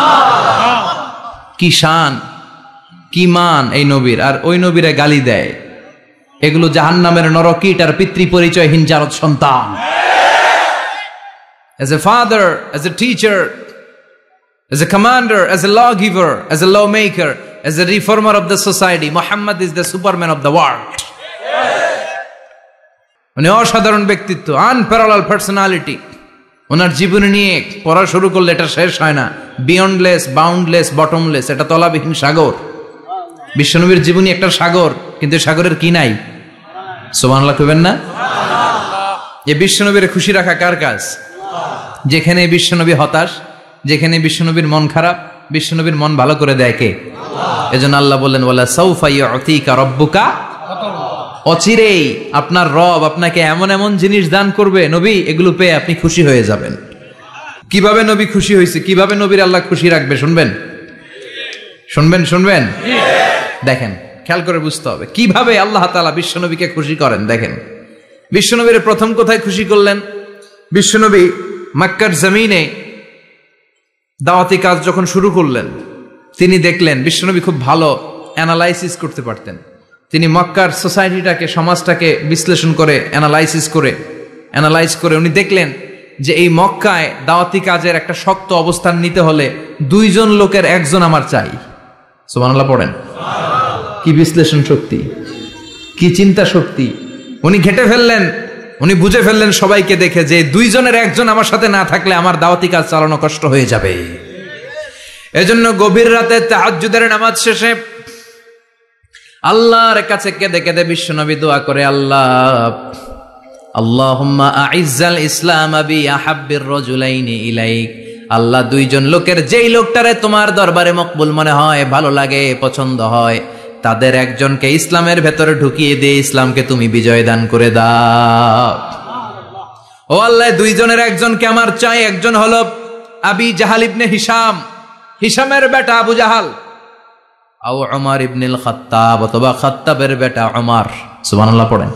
কি শান, কি মান এই নবীর, আর ওই নবীরে গালি দেয়। এগুলো জাহান্নামের নরকীট আর পিতৃ পরিচয়হীন জারদ সন্তান। As a father, as a teacher, as a commander, as a lawgiver, as a lawmaker, as a reformer of the society, Muhammad is the Superman of the world. উনি অসাধারণ ব্যক্তিত্ব, আনপ্যারালাল পার্সোনালিটি। ওনার জীবনী নিয়ে পড়া শুরু করলে এটা শেষ হয় না। বিয়ন্ডলেস, বাউন্ডলেস, বটমলেস, এটা তলাবিহীন সাগর। বিশ্বনবীর জীবনী একটা সাগর, কিন্তু সাগরের কি নাই? সুবহানাল্লাহ কইবেন না? এই বিশ্বনবীর খুশি রাখা কার কাজ? যেখানে বিশ্বনবী হতাশ, যেখানে বিশ্বনবীর মন খারাপ, বিশ্বনবীর মন ভালো করে দেয় কে? এজন্য আল্লাহ বললেন ওয়ালা সাউফা ইউতিকা রাব্বুকা, অচিরেই আপনার রব আপনাকে এমন এমন জিনিস দান করবে নবী, এগুলো পেয়ে আপনি খুশি হয়ে যাবেন। কিভাবে নবী খুশি হয়েছে, কিভাবে নবীর আল্লাহ খুশি রাখবে শুনবেন? শুনবেন শুনবেন? দেখেন, খেয়াল করে বুঝতে হবে কিভাবে আল্লাহ তাআলা বিশ্বনবীকে খুশি করেন। দেখেন, বিশ্বনবীর প্রথম কোথায় খুশি করলেন? বিশ্বনবী মক্কার জমিনে দাওয়াতি কাজ যখন শুরু করলেন, তিনি দেখলেন বিশ্বনবী খুব ভালো অ্যানালাইসিস করতে পারতেন। তিনি মক্কার সোসাইটিটাকে, সমাজটাকে বিশ্লেষণ করে অ্যানালাইজ করে উনি দেখলেন যে এই মক্কায় দাওয়াতি কাজের একটা শক্ত অবস্থান নিতে হলে দুইজন লোকের একজন আমার চাই। সুবহানাল্লাহ পড়েন। কি বিশ্লেষণ শক্তি, কি চিন্তা শক্তি! উনি ঘেটে ফেললেন, উনি বুঝে ফেললেন সবাইকে দেখে যে দুইজনের একজন আমার সাথে না থাকলে আমার দাওয়াতি কাজ চালানো কষ্ট হয়ে যাবে। এজন্য গভীর রাতে তাহাজ্জুদের নামাজ শেষে আল্লাহর কাছে কেঁদে কেঁদে বিশ্বনবী দোয়া করে, আল্লাহুম্মা আইজ্জাল ইসলাম বি আহাব্বির রাজুলাইনি ইলাইক। আল্লাহ, দুইজন লোকের যেই লোকটারে তোমার দরবারে মকবুল মনে হয়, ভালো লাগে, পছন্দ হয়, তাদের একজনকে ইসলামের ভেতরে ঢুকিয়ে দিয়ে ইসলামকে তুমি বিজয় দান করে দাও। ও আল্লাহ, দুইজনের একজনকে আমার চাই। একজন হলো আবি জাহাল ইবনে হিশাম, হিশামের বেটা আবু জাহাল, আও উমর ইবনুল খাত্তাব, অথবা খাত্তাবের বেটা উমর। সুবহানাল্লাহ পড়েন।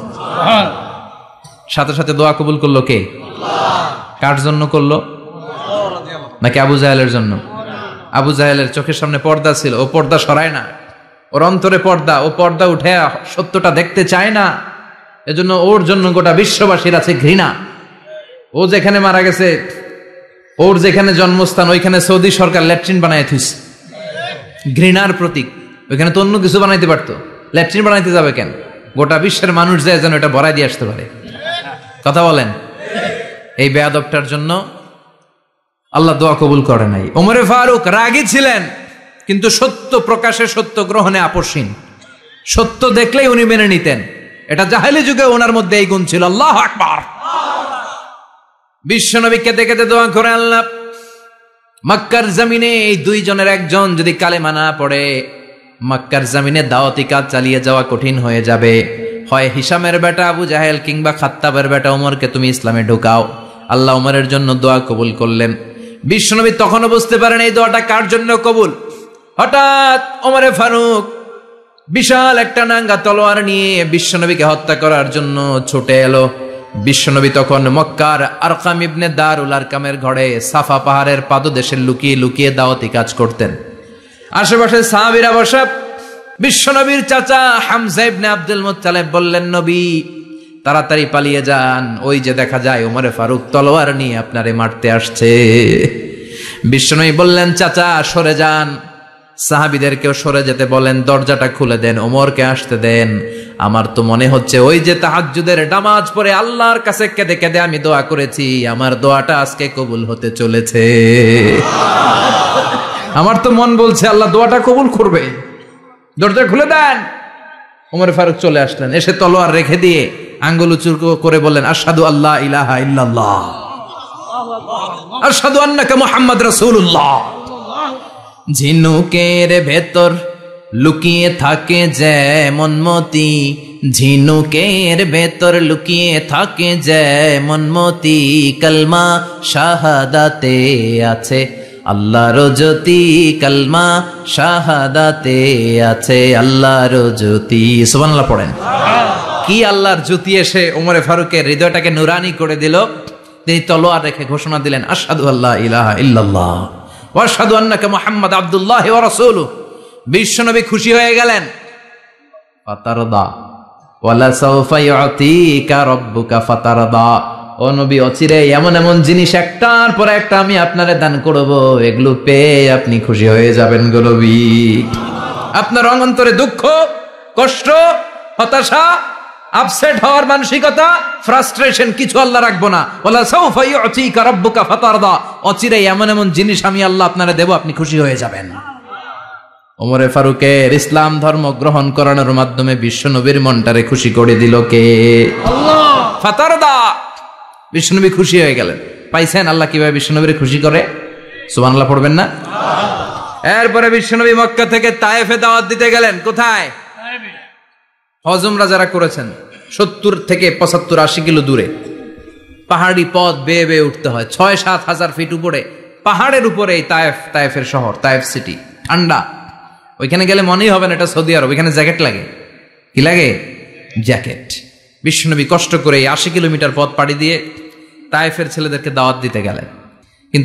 সাথে সাথে দোয়া কবুল করলো কে? কার জন্য করলো? নাকি আবু জাহেলের জন্য? আবু জাহেলের চোখের সামনে পর্দা ছিল, ও পর্দা সরায় না। ওর অন্তরে পর্দা, ও পর্দা উঠে সত্যটা দেখতে চায় না। এজন্য ওর জন্য গোটা বিশ্ববাসীর আছে ঘৃণা। ও যেখানে মারা গেছে, ওর যেখানে জন্মস্থান, ওইখানে সৌদি সরকার ল্যাট্রিন বানায় থুইছে। ঘৃণার প্রতীক। ওইখানে তো অন্য কিছু বানাইতে পারতো, ল্যাট্রিন বানাইতে যাবে কেন? গোটা বিশ্বের মানুষ যায় যেন এটা ভরাই দিয়ে আসতে পারে। কথা বলেন। এই বেয়াদবটার জন্য আল্লাহ দোয়া কবুল করে নাই। ওমরে ফারুক রাগী ছিলেন, কিন্তু সত্য প্রকাশে, সত্য গ্রহণে আপোষহীন। সত্য দেখলেই উনি মেনে নিতেন। এটা জাহেলি যুগে ওনার মধ্যে এই গুণ ছিল। আল্লাহু আকবার। বিশ্বনবী কেঁদে কেঁদে দোয়া করে, আল্লাহ, মক্কার জমিনে এই দুইজনের একজন যদি কালেমা না পড়ে, মক্কার জমিনে দাওয়াতি কাজ চালিয়ে যাওয়া কঠিন হয়ে যাবে। হয় হিশামের বেটা আবু জাহেল কিংবা খাত্তাবের বেটা ওমরকে তুমি ইসলামে ঢুকাও। আল্লাহ ওমরের জন্য দোয়া কবুল করলেন। বিশ্বনবী তখনও বুঝতে পারেন এই দোয়াটা কার জন্য কবুল। হঠাৎ ওমরে ফারুক বিশাল একটা নাঙ্গা তলোয়ার নিয়ে বিশ্বনবীকে হত্যা করার জন্য ছুটে এলো। বিশ্বনবী তখন মক্কার আরকাম ইবনে দারুল আরকামের ঘরে সাফা পাহাড়ের পাদদেশে লুকিয়ে লুকিয়ে দাওয়াতি কাজ করতেন। আশেপাশে সাহাবীরা বসা। বিশ্বনবীর চাচা হামজা ইবনে আব্দুল মুত্তালিব বললেন, নবী, তাড়াতাড়ি পালিয়ে যান, ওই যে দেখা যায় ওমরে ফারুক তলোয়ার নিয়ে আপনারে মারতে আসছে। বিশ্বনবী বললেন, চাচা সরে যান। সাহাবীদেরকেও সরে যেতে বলেন, দরজাটা খুলে দেন, ওমরকে আসতে দেন। আমার তো মনে হচ্ছে ওই যে তাহাজ্জুদের নামাজ পড়ে আল্লাহর কাছে কেঁদে কেঁদে আমি দোয়া করেছি, আমার দোয়াটা আজকে কবুল হতে চলেছে। আমার তো মন বলছে আল্লাহ দোয়াটা কবুল করবে, দরজা খুলে দেন। ওমর ফারুক চলে আসলেন, এসে তলোয়ার রেখে দিয়ে আঙ্গুল উঁচু করে বললেন, আশহাদু আল্লা ইলাহা ইল্লাল্লাহ, আশহাদু আন্নাকা মুহাম্মদ রাসূলুল্লাহ। ঝিনুকের ভেতর লুকিয়ে থাকে যেমন মতি, ঝিনুকের ভেতর লুকিয়ে থাকে যেমন মতি, কালমা শাহাদাতে আছে আল্লাহর জ্যোতি, কালমা শাহাদাতে আছে আল্লাহর জ্যোতি। সুবহানাল্লাহ পড়েন। কি আল্লাহর জ্যোতি এসে ওমরে ফারুকের হৃদয়টাকে নুরানি করে দিল। তিনি তলোয়ার রেখে ঘোষণা দিলেন, আশহাদু আল্লা ইলাহা ইল্লাল্লাহ ওয়া আশহাদু আন্নাকা মুহাম্মাদ আবদুল্লাহি ওয়া রাসূলুহু। বিশ্বনবী খুশি হয়ে গেলেন। ফাতারদা ওয়ালা সাওফা ইউতিকা রাব্বুকা ফাতারদা। ও নবী, অচিরে এমন এমন জিনিস একটার পর একটা আমি আপনারে দান করব, এগুলো পেয়ে আপনি খুশি হয়ে যাবেন গো নবী। আপনার অন্তরে দুঃখ, কষ্ট, হতাশা, আপসেট হওয়ার মানসিকতা, ফ্রাস্ট্রেশন কিছু আল্লাহ রাখবো না। ওয়ালা সাওফা ইউতিকা রাব্বুকা ফাতারদা। অচিরে এমন এমন জিনিস আমি আল্লাহ আপনারে দেব, আপনি খুশি হয়ে যাবেন। ওমরে ফারুকের ইসলাম ধর্ম গ্রহণ করানোর মাধ্যমে বিশ্বনবীর মনটারে খুশি করে দিল কে? আল্লাহ। ফাতারদা, বিশ্বনবী খুশি হয়ে গেলেন। পাইছেন আল্লাহ কিভাবে বিশ্বনবীর খুশি করে? সুবহানাল্লাহ পড়বেন না? এরপরে বিশ্বনবী মক্কা থেকে তায়েফে দাওয়াত দিতে গেলেন। কোথায়? হজ উমরা যারা করেছেন 70 থেকে 75 80 কিলো দূরে পাহাড়ি পথ বেয়ে বেয়ে উঠতে হয়, 6-7 হাজার ফিট উপরে পাহাড়ের উপরে এই তায়েফের শহর, তায়েফ সিটি। ঠান্ডা, ওইখানে গেলে মনেই হবে না এটা সৌদি আরব। এখানে জ্যাকেট লাগে। কি লাগে? জ্যাকেট। বিশ্বনবী কষ্ট করে 80 কিলোমিটার পথ পাড়ি দিয়ে তায়েফের ছেলেদেরকে দাওয়াত দিতে গেলেন। কিন্তু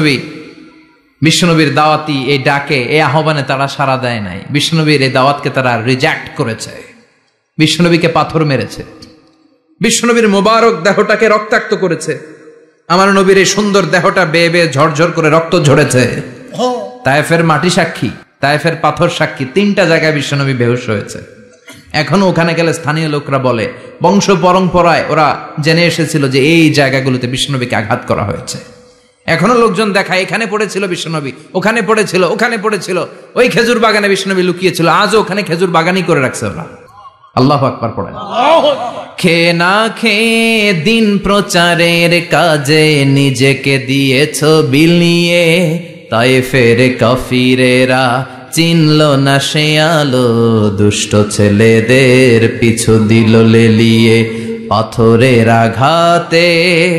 বিশ্বনবীর দাওয়াতি এই ডাকে, এই আহ্বানে তারা সাড়া দেয় নাই। বিশ্বনবীর এই দাওয়াতকে তারা রিজেক্ট করেছে, বিশ্বনবীকে পাথর মেরেছে, বিশ্বনবীর মোবারক দেহটাকে রক্তাক্ত করেছে। আমার নবীর এই সুন্দর দেহটা বেয়ে বেয়ে ঝরঝর করে রক্ত ঝরেছে। তায়েফের মাটি সাক্ষী, তায়েফের পাথর সাক্ষী। 3টা জায়গায় বিশ্বনবী বেহুশ হয়েছে। এখনো ওখানে গেলে স্থানীয় লোকরা বলে, বংশ পরম্পরায় ওরা জেনে এসেছিল যে এই জায়গাগুলোতে বিশ্বনবীকে আঘাত করা হয়েছে। এখনো লোকজন দেখায়, এখানে পড়েছিল বিশ্বনবী, ওখানে পড়েছিল, ওখানে পড়েছিল, ওই খেজুর বাগানে বিশ্বনবী লুকিয়েছিল। আজও ওখানে খেজুর বাগানই করে রাখছে ওরা। আল্লাহু আকবার পড়েন। খেয়ে না খেয়ে দিন প্রচারের কাজে নিজেকে দিয়েছ বিলিয়ে, তায়েফের কাফিরেরা চিনল না সে আলো, দুষ্ট ছেলেদের পিছু দিল লেলিয়ে। পাথরের আঘাতে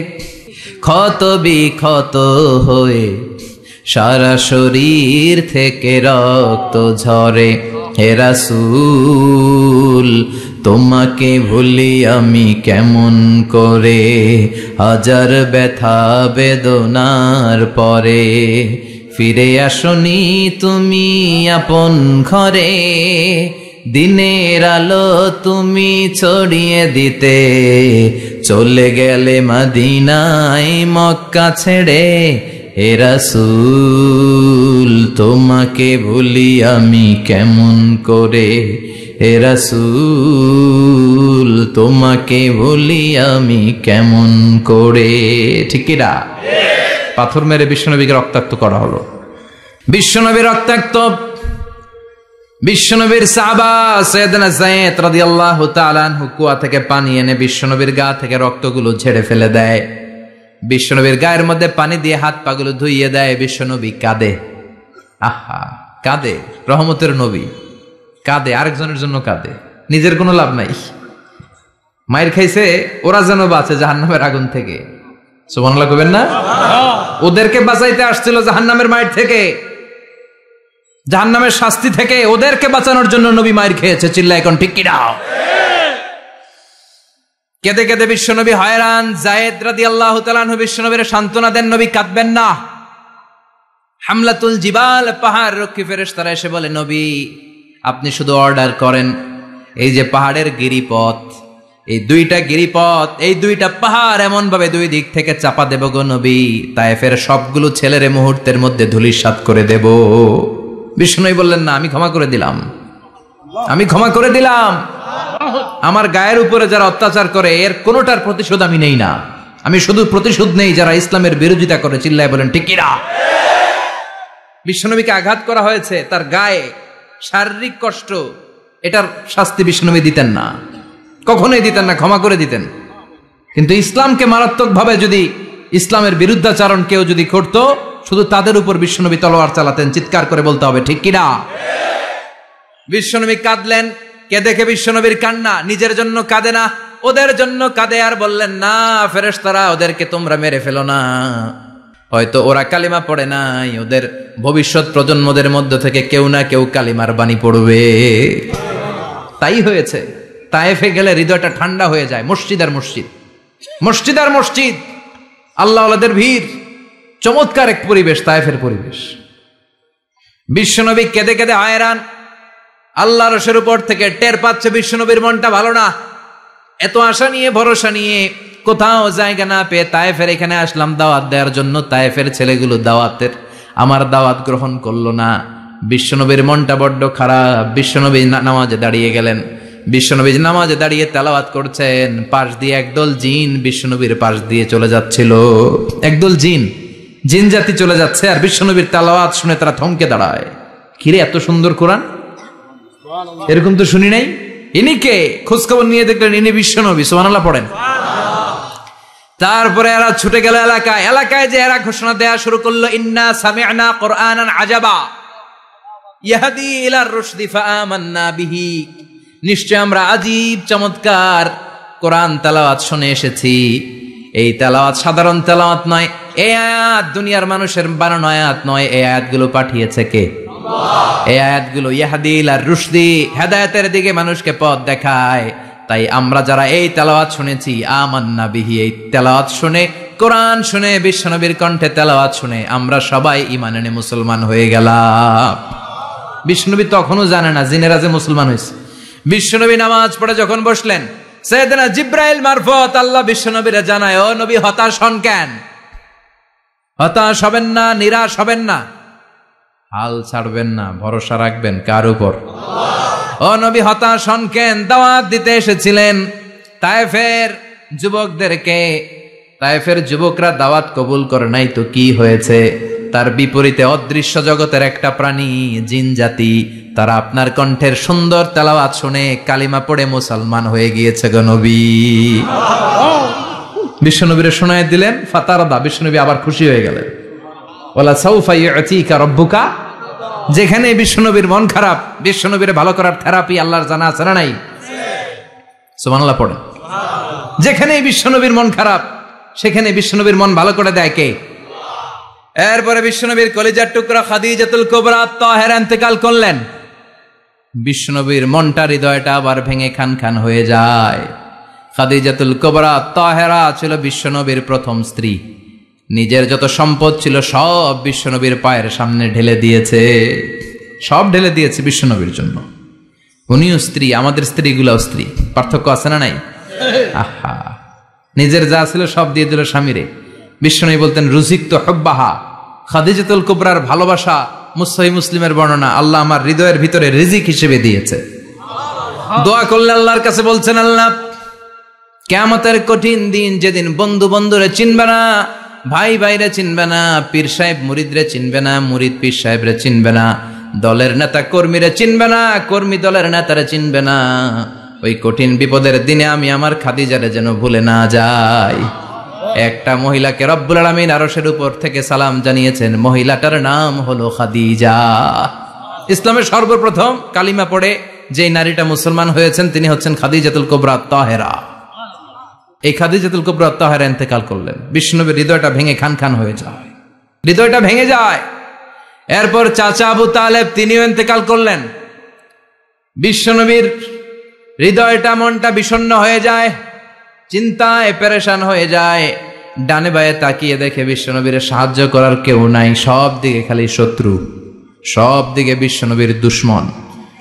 ক্ষত বিক্ষত হয়ে সারা শরীর থেকে রক্ত ঝরে। হে রাসূল, তোমাকে ভুলি আমি কেমন করে, হাজার ব্যথা বেদনার পরে। ফিরে আসনি তুমি আপন ঘরে, দিনের আলো তুমি ছড়িয়ে দিতে। চলে গেলে মদিনায় মক্কা ছেড়ে। হে রাসূল, তোমাকে ভুলি আমি কেমন করে। হে রাসূল, তোমাকে ভুলি আমি কেমন করে। ঠিক কি না? পাথর মেরে বিশ্বনবীকে রক্তাক্ত করা হলো। বিশ্বনবী রক্তাক্ত। বিশ্বনবীর সাহাবা সাইয়েদনা যায়েদ রাদিয়াল্লাহু তাআলা আনহু কুয়া থেকে পানি এনে বিশ্বনবীর গা থেকে রক্তগুলো ঝেড়ে ফেলে দেয়। বিশ্বনবীর গায়ের মধ্যে পানি দিয়ে হাত পাগুলো ধুইয়ে দেয়। বিশ্বনবী কাঁদে। আহা, কাঁদে। রহমতের নবী কাঁদে, আরেকজনের জন্য কাঁদে, নিজের কোনো লাভ নাই। মায়ের খাইছে, ওরা যেন বাঁচে জাহান্নামের আগুন থেকে। সুবহানাল্লাহ কইবেন না? ওদেরকে বাঁচাইতে আসছিল জাহান্নামের মায়ের থেকে, জাহান্নামের শাস্তি থেকে। ওদেরকে বাঁচানোর জন্য নবী মায়ের খেয়েছে। চিল্লায় এখন ঠিক কি না? কেঁদে কেঁদে বিশ্বনবী হয়রান। যায়েদ রাদিয়াল্লাহু তাআলা আনহু বিশ্বনবীর সান্ত্বনা দেন, নবী কাঁদবেন না। হামলাতুল জিবাল, পাহাড় রক্ষী ফেরেশতারা এসে বলে, নবী আপনি শুধু অর্ডার করেন, এই যে পাহাড়ের গিরিপথ, এই দুইটা গিরিপথ, এই দুইটা পাহাড় এমন ভাবে দুই দিক থেকে চাপা দেব গো নবী, তায়েফের সবগুলো ছেলের মুহূর্তের মধ্যে ধূলিসাৎ করে দেব। বিষ্ণু বললেন, না, আমি ক্ষমা করে দিলাম, আমি ক্ষমা করে দিলাম। আমার গায়ের উপরে যারা অত্যাচার করে এর কোনোটার প্রতিশোধ আমি নেই না। আমি শুধু প্রতিশোধ নেই যারা ইসলামের বিরোধিতা করে। চিল্লায় বলেন ঠিক কিনা? বিশ্বনবীকে আঘাত করা হয়েছে, তার গায়ে শারীরিক কষ্ট, এটার শাস্তি বিশ্বনবী দিতেন না, কখনোই দিতেন না, ক্ষমা করে দিতেন। কিন্তু ইসলামকে মারাত্মক ভাবে যদি ইসলামের বিরুদ্ধাচারণ কেউ যদি করত, শুধু তাদের উপর বিশ্বনবী তলোয়ার চালাতেন। চিৎকার করে বলতে হবে ঠিক কিনা? বিশ্বনবী কাঁদলেন। কে দেখে বিশ্বনবীর কান্না? নিজের জন্য কাঁদে না, ওদের জন্য কাঁদে। আর বললেন, না ফেরেশতারা, ওদেরকে তোমরা মেরে ফেলো না, হয়তো ওরা কালিমা পড়ে নাই, ওদের ভবিষ্যৎ প্রজন্মদের মধ্য থেকে কেউ না কেউ কালিমার বাণী পড়বে। তাই হয়েছে। তায়েফে গেলে হৃদয়টা ঠান্ডা হয়ে যায়। মসজিদ আর মসজিদ, মসজিদ আর মসজিদ, আল্লাহ ওয়ালাদের ভিড়, চমৎকার এক পরিবেশ তায়েফের পরিবেশ। বিশ্বনবী কেঁদে কেঁদে হায়রান। আল্লাহ রসের উপর থেকে টের পাচ্ছে বিশ্বনবীর মনটা ভালো না। এত আশা নিয়ে, ভরসা নিয়ে, কোথাও জায়গা না পেয়ে তায়েফের এখানে আসলাম দাওয়াত দেওয়ার জন্য। তায়েফের ছেলেগুলো আমার দাওয়াত গ্রহণ করলো না। বিশ্বনবীর মনটা বড্ড খারাপ। বিশ্বনবী নামাজে দাঁড়িয়ে গেলেন। বিশ্বনবী নামাজে দাঁড়িয়ে তেলাওয়াত করছেন। পাশ দিয়ে একদল জিন বিশ্বনবীর পাশ দিয়ে চলে যাচ্ছিল। একদল জিন জাতি চলে যাচ্ছে, আর বিশ্বনবীর তেলাওয়াত শুনে তারা থমকে দাঁড়ায়। কিরে, এত সুন্দর কোরআন, এরকম তো শুনি নাই। ইনি কে? খোঁজখবর নিয়ে দেখলেন ইনি বিশ্বনবী। সুবহানাল্লাহ পড়েন। তারপরে এরা ছুটে গেল এলাকায়। এলাকায় যে এরা ঘোষণা দেয়া শুরু করলো, ইন্না সামি'না কুরআনান আজাবা ইয়াহদি ইলার রুশদি ফাআমান্না বিহি। নিশ্চয় আমরা আজীব চমৎকার কোরআন তেলাওয়াত শুনে এসেছি। এই তেলাওয়াত সাধারণ তেলাওয়াত নয়, এই আয়াত দুনিয়ার মানুষের বানানো আয়াত নয়। এই আয়াতগুলো পাঠিয়েছে কে? এই আয়াতগুলো ইয়াহদি ইলার রুশদি, হেদায়েতের দিকে মানুষকে পথ দেখায়। তাই আমরা যারা এই তেলাওয়াত শুনেছি, আমান্না বিহি, এই তেলাওয়াত শুনে, কোরআন শুনে, বিশ্বনবীর কণ্ঠে তেলাওয়াত শুনে আমরা সবাই ঈমান এনে মুসলমান হয়ে গেলাম। বিশ্বনবী তখনও জানে না জিনেরা যে মুসলমান হয়েছে। বিশ্বনবী নামাজ পড়ে যখন বসলেন, সাইয়েদনা জিব্রাইল মারফত আল্লাহ বিশ্বনবীরে জানায়, ও নবী, হতাশ হন কেন? হতাশ হবেন না, নিরাশ হবেন না, হাল ছাড়বেন না, ভরসা রাখবেন কার উপর? ও নবী, হতাশ হন কেন? দাওয়াত দিতে এসেছিলেন তায়েফের যুবকদেরকে। তায়েফের যুবকরা দাওয়াত কবুল করে নাই তো কি হয়েছে? তার বিপরীতে অদৃশ্য জগতের একটা প্রাণী, জিন জাতি, তারা আপনার কণ্ঠের সুন্দর তেলাওয়াত শুনে কালিমা পড়ে মুসলমান হয়ে গিয়েছে গো নবী। বিশ্বনবীরে শোনায় দিলেন। ফাতারাদা, বিশ্বনবী আবার খুশি হয়ে গেলেন। ওয়ালা সাউফা ইউতিকা রাব্বুকা। যেখানে বিশ্বনবীর মন খারাপ, বিশ্বনবীরে ভালো করার থেরাপি আল্লাহর জানা আছে না নাই? সুবহানাল্লাহ পড়েন। যেখানে বিশ্বনবীর মন খারাপ, সেখানে বিশ্বনবীর মন ভালো করে দেয় কে? এরপরে বিশ্বনবীর কলিজার টুকরা খাদিজাতুল কুবরা তাহেরা ইন্তেকাল করলেন। বিশ্বনবীর মনটা, হৃদয়টা আবার ভেঙে খান খান হয়ে যায়। খাদিজাতুল কুবরা তাহেরা ছিল বিশ্বনবীর প্রথম স্ত্রী। নিজের যত সম্পদ ছিল সব বিশ্বনবীর পায়ের সামনে ঢেলে দিয়েছে, সব ঢেলে দিয়েছে বিশ্বনবীর জন্য। উনিও স্ত্রী, আমাদের স্ত্রীগুলাও স্ত্রী। পার্থক্য আছে না নাই? আহা, নিজের যা ছিল সব দিয়ে দিল স্বামীরে। বিশ্বনবী বলতেন, রুজিকতু হুব্বাহা। খাদিজাতুল কুবরার ভালোবাসা সহিহ মুসলিমের বর্ণনা, আল্লাহ আমার হৃদয়ের ভিতরে রিজিক হিসেবে দিয়েছে। দোয়া করলে আল্লাহর কাছে বলছেন, আল্লাহ, কিয়ামতের কঠিন দিন, যেদিন বন্ধু বন্ধুরে চিনবে না, ভাই ভাইরে চিনবে না, পীর সাহেব মুরিদরে চিনবে না, মুরিদ পীর সাহেবরে চিনবে না, দলের নেতা কর্মীরে চিনবে না, কর্মী দলের নেতারে চিনবে না, ওই কঠিন বিপদের দিনে আমি আমার খাদিজারে যেন ভুলে না যাই। একটা মহিলাকে রব্বুল আলামিন আরশের উপর থেকে সালাম জানিয়েছেন, মহিলাটার নাম হলো খাদিজা। ইসলামের সর্বপ্রথম কালিমা পড়ে যে নারীটা মুসলমান হয়েছেন তিনি হচ্ছেন খাদিজাতুল কুবরা তাহেরা। এই খাদিজাতুল কুবরা তাহেরা ইন্তেকাল করলেন। বিশ্বনবীর হৃদয়টা ভেঙে খান খান হয়ে যায়, হৃদয়টা ভেঙে যায়। এরপর চাচা আবু তালেব তিনিও ইন্তেকাল করলেন। বিশ্বনবীর হৃদয়টা, মনটা বিষণ্ণ হয়ে যায়, চিন্তায় পেরেশান হয়ে যায়। ডানে বায়ে তাকিয়ে দেখে বিশ্বনবীর সাহায্য করার কেউ নাই, সব দিকে খালি শত্রু, সব দিকে বিশ্বনবীর দুশ্মন।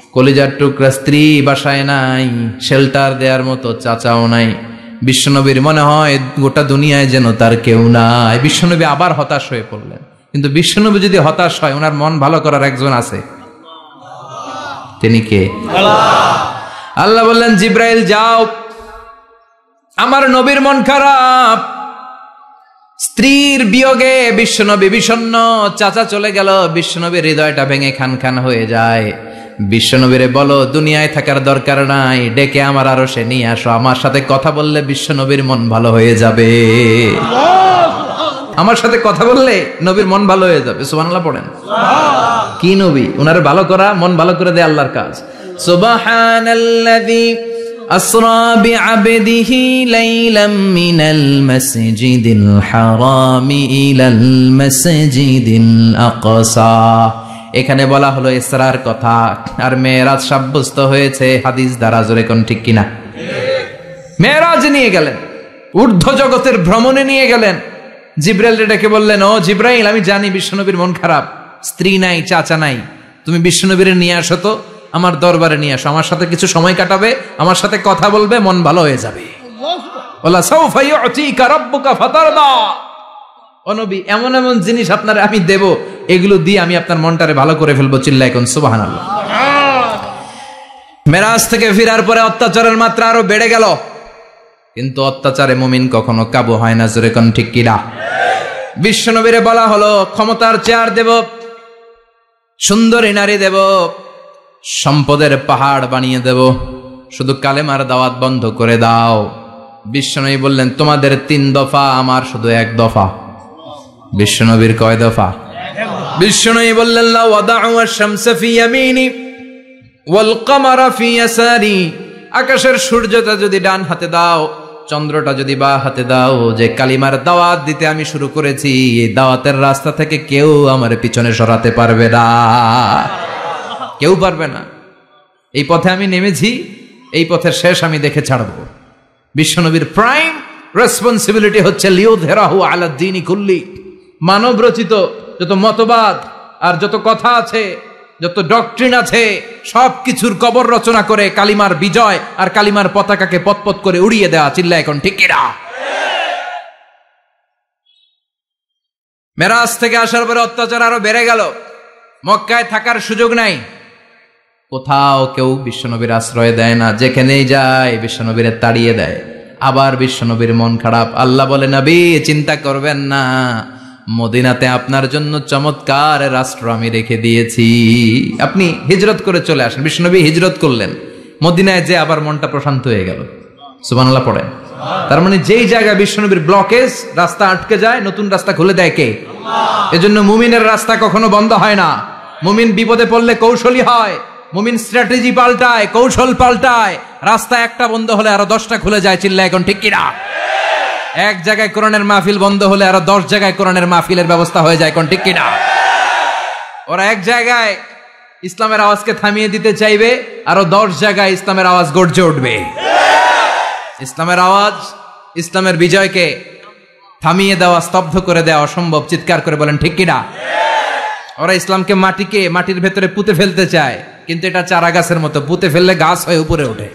কলিজার টুকরা স্ত্রী বাসায় নাই, শেল্টার দেওয়ার মতো চাচাও নাই। বিশ্বনবীর মনে হয় গোটা দুনিয়ায় যেন তার কেউ নাই। বিশ্বনবী আবার হতাশ হয়ে পড়লেন। কিন্তু বিশ্বনবী যদি হতাশ হয়, ওনার মন ভালো করার একজন আছে। তিনি কে? আল্লাহ বললেন, জিব্রাইল যাও, আমার নবীর মন খারাপ, স্ত্রীর বিয়োগে বিশ্বনবী বিষণ্ণ, চাচা চলে গেল, বিশ্বনবীর হৃদয়টা ভেঙে খান খান হয়ে যায়। বিশ্বনবীরে বলো দুনিয়ায় থাকার দরকার নাই, ডেকে আমার আরশে নিয়ে আসো, আমার সাথে কথা বললে বিশ্বনবীর মন ভালো হয়ে যাবে। আমার সাথে কথা বললে নবীর মন ভালো হয়ে যাবে। সুবহানাল্লাহ পড়েন। কি নবী? উনারে ভালো করা, মন ভালো করে দেয় আল্লাহর কাজ। সুবহানাল্লাযী আসরা বিআবদিহি লাইলাম মিনাল মাসজিদিল হারামি ইলাল মাসজিদিল আকসা। এখানে বলা হলো ইসরার কথা, আর মেরাজ সাব্যস্ত হয়েছে হাদিস দ্বারা। জোরে কোন ঠিক কিনা? মেরাজ নিয়ে গেলেন, ঊর্ধ্ব জগতের ভ্রমণে নিয়ে গেলেন। জিব্রাইল ডেকে বললেন, ও জিব্রাইল, আমি জানি বিশ্বনবীর মন খারাপ, স্ত্রী নাই, চাচা নাই, তুমি বিশ্বনবীরে নিয়ে আসো তো, আমার দরবারে নিয়ে আসো, আমার সাথে কিছু সময় কাটাবে, আমার সাথে কথা বলবে, মন ভালো হয়ে যাবে। ওয়ালা সাউফা ইউতিকা রাব্বুকা ফাতারদা। ও নবী, এমন এমন জিনিস আপনারে আমি দেব, এগুলো দিয়ে আমি আপনার মনটারে ভালো করে ফেলবো। চিল্লায় কোন সুবহানাল্লাহ। মেরাজ থেকে ফিরার পরে অত্যাচারের মাত্রা আরো বেড়ে গেল, কিন্তু অত্যাচারে মুমিন কখনো কাবু হয় না। জোরে কোন ঠিক কিনা? বিশ্বনবীরে বলা হলো, ক্ষমতার চেয়ার দেব, সুন্দরী নারী দেব, সম্পদের পাহাড় বানিয়ে দেব, শুধু কালেমার দাওয়াত বন্ধ করে দাও। বিশ্বনবী বললেন, তোমাদের 3 দফা, আমার শুধু 1 দফা। বিশ্বনবীর কয় দফা? বিশ্বনবী বললেন, লা ওয়াদাউ আশ-শামসা ফি ইয়ামিনি ওয়াল কামারা ফি ইয়াসারি। আকাশের সূর্যটা যদি ডান হাতে দাও, চন্দ্রটা যদি বা হাতে দাও, যে কালিমার দাওয়াত দিতে আমি শুরু করেছি, এই দাওয়াতের রাস্তা থেকে কেউ আমার পিছনে সরাতে পারবে না, কেউ পারবে না। এই পথে আমি নেমেছি, এই পথের শেষ আমি দেখে ছাড়বো। বিশ্বনবীর প্রাইম রেসপন্সিবিলিটি হচ্ছে লিউযহিরাহু আলা দ্বীনি কুল্লি। মানব রচিত যত মতবাদ আর যত কথা আছে, যত ডক্ট্রিন আছে, সবকিছুর কবর রচনা করে কালিমার বিজয় আর কালিমার পতাকাকে পতপত করে উড়িয়ে দেওয়া। চিল্লা এখন ঠিক কিনা? মেরাজ থেকে আসার পরে অত্যাচার আরো বেড়ে গেল, মক্কায় থাকার সুযোগ নাই, কোথাও কেউ বিশ্বনবীর আশ্রয় দেয় না, যেখানেই যায় বিশ্বনবীরে তাড়িয়ে দেয়। আবার বিশ্বনবীর মন খারাপ। আল্লাহ বলে, নবী চিন্তা করবেন না, মদিনাতে আপনার জন্য চমৎকার রাষ্ট্র আমি রেখে দিয়েছি, আপনি হিজরত করে চলে আসেন। বিশ্বনবী হিজরত করলেন, মদিনায় যে আবার মনটা প্রশান্ত হয়ে গেল। সুবহানাল্লাহ পড়েন। তার মানে যেই জায়গায় বিশ্বনবীর ব্লকেজ, রাস্তা আটকে যায়, নতুন রাস্তা খুলে দেয় কে? এজন্য মুমিনের রাস্তা কখনো বন্ধ হয় না। মুমিন বিপদে পড়লে কৌশলী হয়, মুমিন স্ট্র্যাটেজি পাল্টায়, কৌশল পাল্টায়। রাস্তা একটা বন্ধ হলে আরো 10টা খুলে যায়। চিল্লা এখন ঠিক কিনা? এক জায়গায় কোরআনের মাহফিল বন্ধ হলে আরো 10 জায়গায় কোরআনের মাহফিলের ব্যবস্থা হয়ে যায়। কোন ঠিক কিনা? ওরা এক জায়গায় ইসলামের আওয়াজকে থামিয়ে দিতে চাইবে, আরো 10 জায়গায় ইসলামের আওয়াজ গর্জে উঠবে। ইসলামের আওয়াজ, ইসলামের বিজয়কে থামিয়ে দেওয়া, স্তব্ধ করে দেওয়া অসম্ভব। চিৎকার করে বলেন ঠিক কিনা? ওরা ইসলামকে মাটির ভেতরে পুঁতে ফেলতে চায়, কিন্তু এটা চারা গাছের মতো, পুঁতে ফেললে গাছ হয়ে উপরে ওঠে,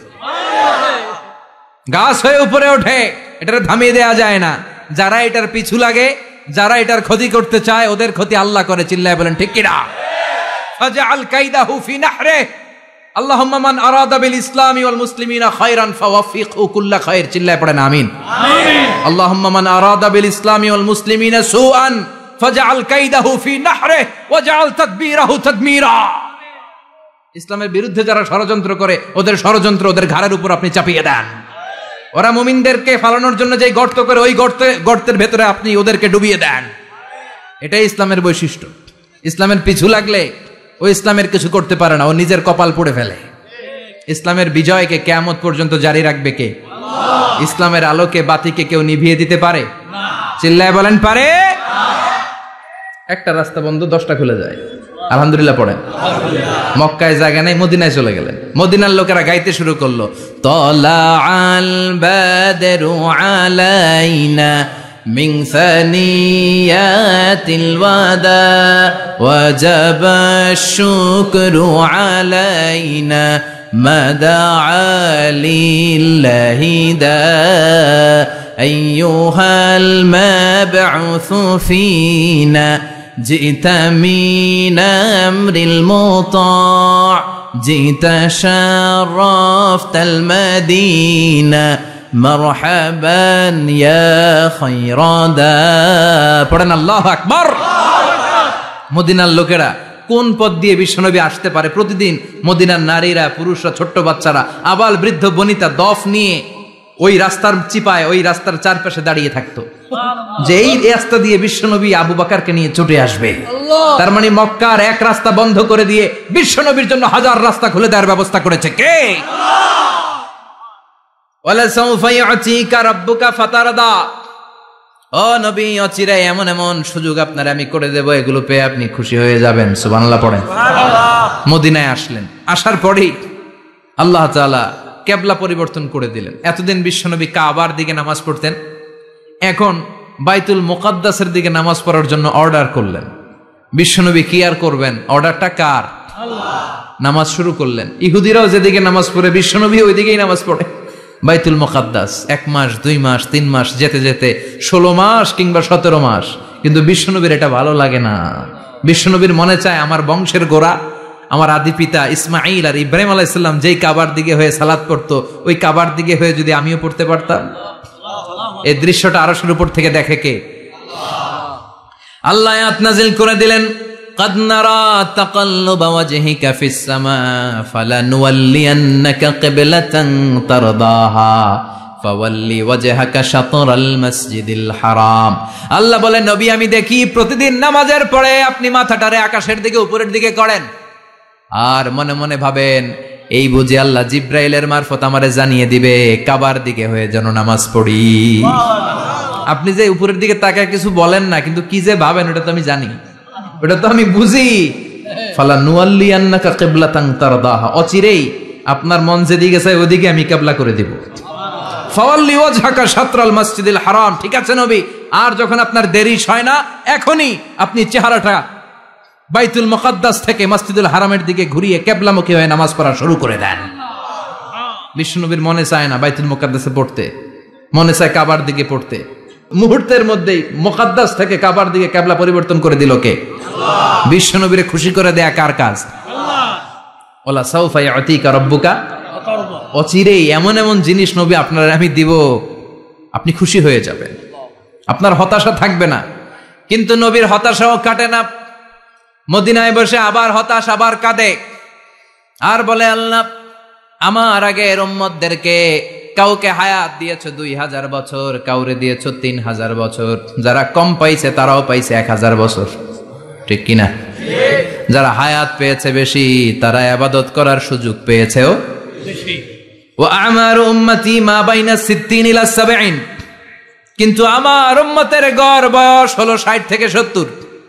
গাছ হয়ে উপরে ওঠে, এটারে থামিয়ে দেওয়া যায় না। যারা এটার পিছু লাগে, যারা এটার ক্ষতি করতে চায়, ওদের ক্ষতি আল্লাহ করে। চিল্লায় বলেন ঠিক কিনা? ফাজআল কাইদাহু ফি নাহরে। আল্লাহুম্মা মান আরাদা বিল ইসলামি ওয়াল মুসলিমিনা খায়রান ফাওয়াফিকহু কুল্লা খায়র। চিল্লায় পড়েন আমিন। আমিন। আল্লাহুম্মা মান আরাদা বিল ইসলামি ওয়াল মুসলিমিনা সুআন ফাজআল কাইদাহু ফি নাহরে ওয়াজআল তাদবীরাহু তাদমীরা। ইসলামের বিরুদ্ধে যারা ষড়যন্ত্র করে, ওদের ষড়যন্ত্র ওদের ঘাড়ের উপর আপনি চাপিয়ে দেন। ওরা মুমিনদেরকে ফালানোর জন্য যে গর্ত করে, ওই গর্তের ভেতরে আপনি ওদেরকে ডুবিয়ে দেন। এটাই ইসলামের বৈশিষ্ট্য। ইসলামের পিছু লাগলে ও ইসলামের কিছু করতে পারে না, ও নিজের কপাল পুড়ে ফেলে। ইসলামের বিজয়কে কিয়ামত পর্যন্ত জারি রাখবে কে? ইসলামের আলোকে বাতিকে কেউ নিভিয়ে দিতে পারে? চিল্লায় বলেন পারে? একটা রাস্তা বন্ধ, 10টা খুলে যায়। আলহামদুলিল্লাহ পড়েন। মক্কায় জায়গা নাই, মদিনায় চলে গেলেন। মদিনার লোকেরা গাইতে শুরু করলো, তলা আল বাদরু আলাইনা من ثنيات الوداع وجب الشكر علينا ما دعا لله داع أيها المبعوث فينا جئت من أمر المطاع جئت شرفت المدينة مرحبا يا خير داع পড়েন আল্লাহু আকবার। মদিনার লোকেরা কোন পথ দিয়ে বিশ্বনবী আসতে পারে? প্রতিদিন মদিনার নারীরা, পুরুষরা, ছোট্ট বাচ্চারা, আবাল বৃদ্ধ বনিতা দফ নিয়ে ওই রাস্তার চিপায়, ওই রাস্তার চারপাশে দাঁড়িয়ে থাকতো যে এই রাস্তা দিয়ে বিশ্বনবী আবু বকরকে নিয়ে ছুটে আসবে। তার মানে মক্কার এক রাস্তা বন্ধ করে দিয়ে বিশ্বনবীর জন্য হাজার রাস্তা খুলে দেওয়ার ব্যবস্থা করেছে কে? ওয়ালা সাউফা ইউতিকা রাব্বুকা ফাতারদা। ও নবী, অচিরে এমন এমন সুযোগ আপনার আমি করে দেব, এগুলো পেয়ে আপনি খুশি হয়ে যাবেন। সুবহানাল্লাহ পড়েন। মদিনায় আসলেন, আসার পরেই আল্লাহ তাআলা কিবলা পরিবর্তন করে দিলেন। এতদিন বিশ্বনবী কাবার দিকে নামাজ পড়তেন, এখন বাইতুল মুকাদ্দাসের দিকে নামাজ পড়ার জন্য অর্ডার করলেন। বিশ্বনবী কি আর করবেন, অর্ডারটা কার? আল্লাহ। নামাজ শুরু করলেন। ইহুদিরাও যেদিকে নামাজ পড়ে বিশ্বনবী ওই দিকেই নামাজ পড়ে। বাইতুল মুকাদ্দাস 1 মাস 2 মাস 3 মাস যেতে যেতে 16 মাস কিংবা 17 মাস, কিন্তু বিশ্বনবীর এটা ভালো লাগে না। বিশ্বনবীর মনে চায় আমার বংশের গোড়া, আমার আদি পিতা ইসমাইল আর ইব্রাহিম আলাইহিস সালাম যেই কাবার দিকে হয়ে সালাত পড়তো, ওই কাবার দিকে হয়ে যদি আমিও পড়তে পারতাম। এই দৃশ্যটা আরশের উপর থেকে দেখে কে? আল্লাহ আয়াত নাযিল করে দিলেন, قد نرى تقلب وجهك في السماء فلنولينك قبلة ترضاها فولي وجهك شطر المسجد الحرام। আল্লাহ বলেন, নবী আমি দেখি প্রতিদিন নামাজের পরে আপনি মাথাটারে আকাশের দিকে, উপরের দিকে করেন, আর মনে মনে ভাবেন এই বুঝি আল্লাহ জিব্রাইলের মারফত আমারে জানিয়ে দিবে কাবার দিকে হয়ে যেন নামাজ পড়ি। আপনি যে উপরের দিকে তাকায় কিছু বলেন না, কিন্তু কি যে ভাবেন ওটা তো আমি জানি, ওটা তো আমি বুঝি। ফালা নুয়াল্লিয়ান্নাকা কিবলাতান তারদাহা, অচিরেই আপনার মন যেদিকে চায় ওদিকে আমি কিবলা করে দিব। ফাওয়াল্লি ওয়াজহাকা শাতরাল মসজিদিল হারাম। ঠিক আছে নবী, আর যখন আপনার দেরি হয় না, এখনই আপনি চেহারাটা বাইতুল মুকাদ্দাস থেকে মসজিদুল হারামের দিকে ঘুরিয়ে কিবলামুখী হয়ে নামাজ পড়া শুরু করে দেন। বিশ্বনবীর মনে চায় না বাইতুল মুকাদ্দাসে পড়তে, মনে চায় কাবার দিকে পড়তে। মুহূর্তের মধ্যেই মুকাদ্দাস থেকে কাবার দিকে কিবলা পরিবর্তন করে দিল কে? আল্লাহ। বিশ্বনবীরে খুশি করে দেয়া কার কাজ? আল্লাহ। ওয়ালা সাউফা ইউতিকা রাব্বুকা ফাতারদা। অচিরেই এমন এমন জিনিস নবী আপনার আমি দিব, আপনি খুশি হয়ে যাবেন, আপনার হতাশা থাকবে না। কিন্তু নবীর হতাশাও কাটে না। মদিনায় বসে আবার হতাশ, আবার কাঁদে, আর বলে আল্লাহ আমার আগের উম্মতদেরকে কাউকে হায়াত দিয়েছো 2000 বছর, কাউরে দিয়েছো 3000 বছর, যারা কম পাইছে তারাও পাইছে 1000 বছর, ঠিক কিনা? যারা হায়াত পেয়েছে বেশি, তারা ইবাদত করার সুযোগ পেয়েছেও বেশি। ওয়া আমারু উম্মতি মা বাইনা 60 ইলা 70, কিন্তু আমার উম্মতের গড় বয়স হলো 60 থেকে 70।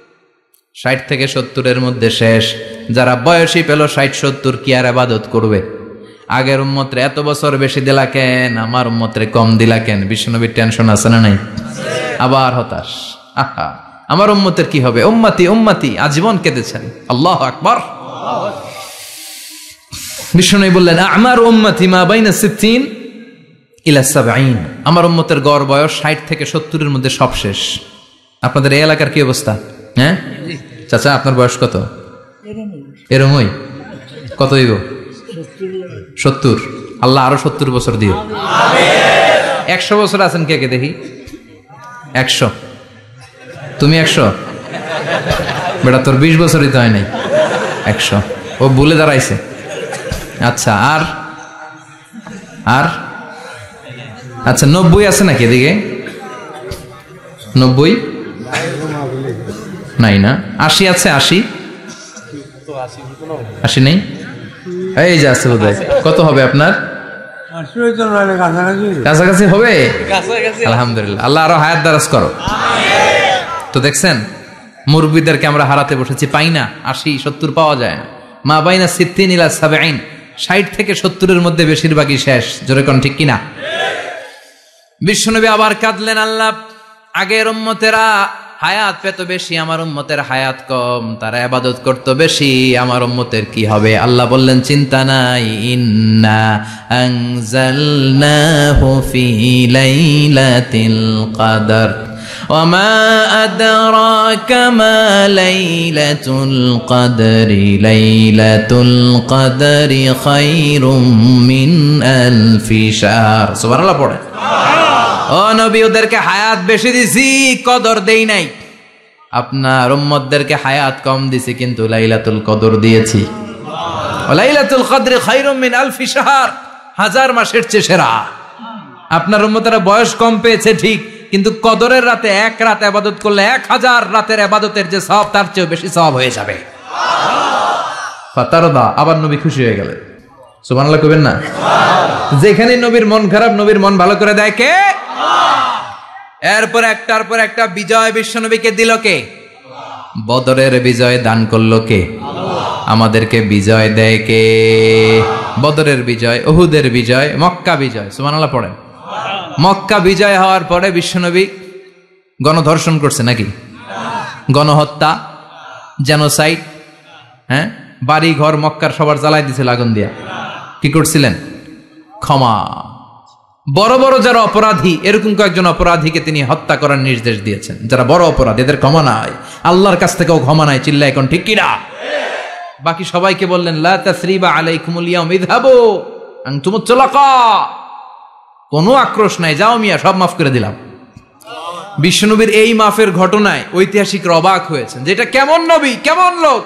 60 থেকে 70 মধ্যে শেষ। যারা বয়সী পেল 60-70, কি আর ইবাদত করবে? আগের উম্মতরে এত বছর বেশি দিলা কেন, আমার উম্মতরে কম দিলা কেন? বিশ্বনবীর টেনশন আছে না নাই? আবার হতাশ, আহা আমার উম্মতের কি হবে? উম্মতি উম্মতি আজীবন কেঁদেছেন। আল্লাহু আকবার। বিশ্বনবী বললেন আমার উম্মতি মা বাইনা 60 ইলা 70, আমার উম্মতের গড় বয়স 60 থেকে 70 মধ্যে সব শেষ। আপনাদের এই এলাকার কি অবস্থা? হ্যাঁ চাচা, আপনার বয়স কত? এরমই। কত হইব? 70। আল্লাহ আরো 70 বছর দিও। 100 বছর আছেন কে কে দেখি? 100। তুমি 100? বেটা তোর 20 বছরই তো হয় নাই। 100 ও ভুলে দাঁড়াইছে। আচ্ছা, আর আর আচ্ছা 90 আছে নাকি এদিকে? 90 নাই না? 80 আছে? 80 নেই? এই যে আছে বোধহয়। কত হবে আপনার? কাছাকাছি হবে? আলহামদুলিল্লাহ, আল্লাহ আরো হায়াত দারাজ করো। তো দেখছেন মুরব্বীদেরকে আমরা হারাতে বসেছি, পাই না। 80-70 পাওয়া যায় না। মা বাইনা 60 ইলা 70, 60 থেকে 70 মধ্যে বেশিরভাগই শেষ। জোরে কোন ঠিক কিনা? বিশ্বনবী আবার কাঁদলেন, আল্লাহ আগের উম্মতেরা হায়াত পেত বেশি, আমার উম্মতের হায়াত কম, তারা ইবাদত করত বেশি, আমার উম্মতের কি হবে? আল্লাহ বললেন চিন্তা নাই, ইন্না আনজালনাহু ফি লাইলাতিল কদর ওয়ামা আদরাকা মা লাইলাতুল কদরি লাইলাতুল কদরি খায়রুম মিন আলফি শাহর। সুবহানাল্লাহ পড়ে। ও নবী, ওদেরকে হায়াত বেশি দিছি, কদর দেই নাই। আপনার উম্মতদেরকে হায়াত কম দিছি, কিন্তু লাইলাতুল কদর দিয়েছি। লাইলাতুল কদরি খায়রুম মিন আলফি শাহর, 1000 মাসের চেয়ে সেরা। আপনার উম্মতেরা বয়স কম পেয়েছে ঠিক, কিন্তু কদরের রাতে এক রাত ইবাদত করলে 1000 রাতের ইবাদতের যে সওয়াব, তার চেয়ে বেশি সওয়াব হয়ে যাবে। ফাতারদা, আবার নবী খুশি হয়ে গেলেন। সুবহানাল্লাহ কইবেন না? যেখানে নবীর মন খারাপ, নবীর মন ভালো করে দেয় কে? এরপর একটার পর একটা বিজয় বিশ্বনবীকে দিল কে? বদরের বিজয় দান করলো কে? আমাদেরকে বিজয় দেয় কে? বদরের বিজয়, উহুদের বিজয়, মক্কা বিজয়। সুবহানাল্লাহ পড়েন। মক্কা বিজয় হওয়ার পরে বিশ্বনবী গণধর্ষণ করছে নাকি? গণহত্যা, জেনোসাইড, হ্যাঁ, বাড়ি ঘর মক্কার সবার জ্বালাই দিছিল আগুন দিয়া। কি করছিলেন? ক্ষমা। বড় বড় যারা অপরাধী, এরকম কয়েকজন অপরাধীকে তিনি হত্যা করার নির্দেশ দিয়েছেন। যারা বড় অপরাধী, এদের ক্ষমা নাই, আল্লাহর কাছ থেকেও ক্ষমা নাই। চিল্লা এখন ঠিক কিনা? বাকি সবাইকে বললেন লা তাসরিবা আলাইকুমুল ইয়াউম ইযহাবু আনতুমুত তুলাকা, কোনো আক্রোশ নাই, যাও মিয়া, সব মাফ করে দিলাম। বিশ্বনবীর এই মাফের ঘটনায় ঐতিহাসিকরা অবাক হয়েছেন, যেটা কেমন নবী, কেমন লোক,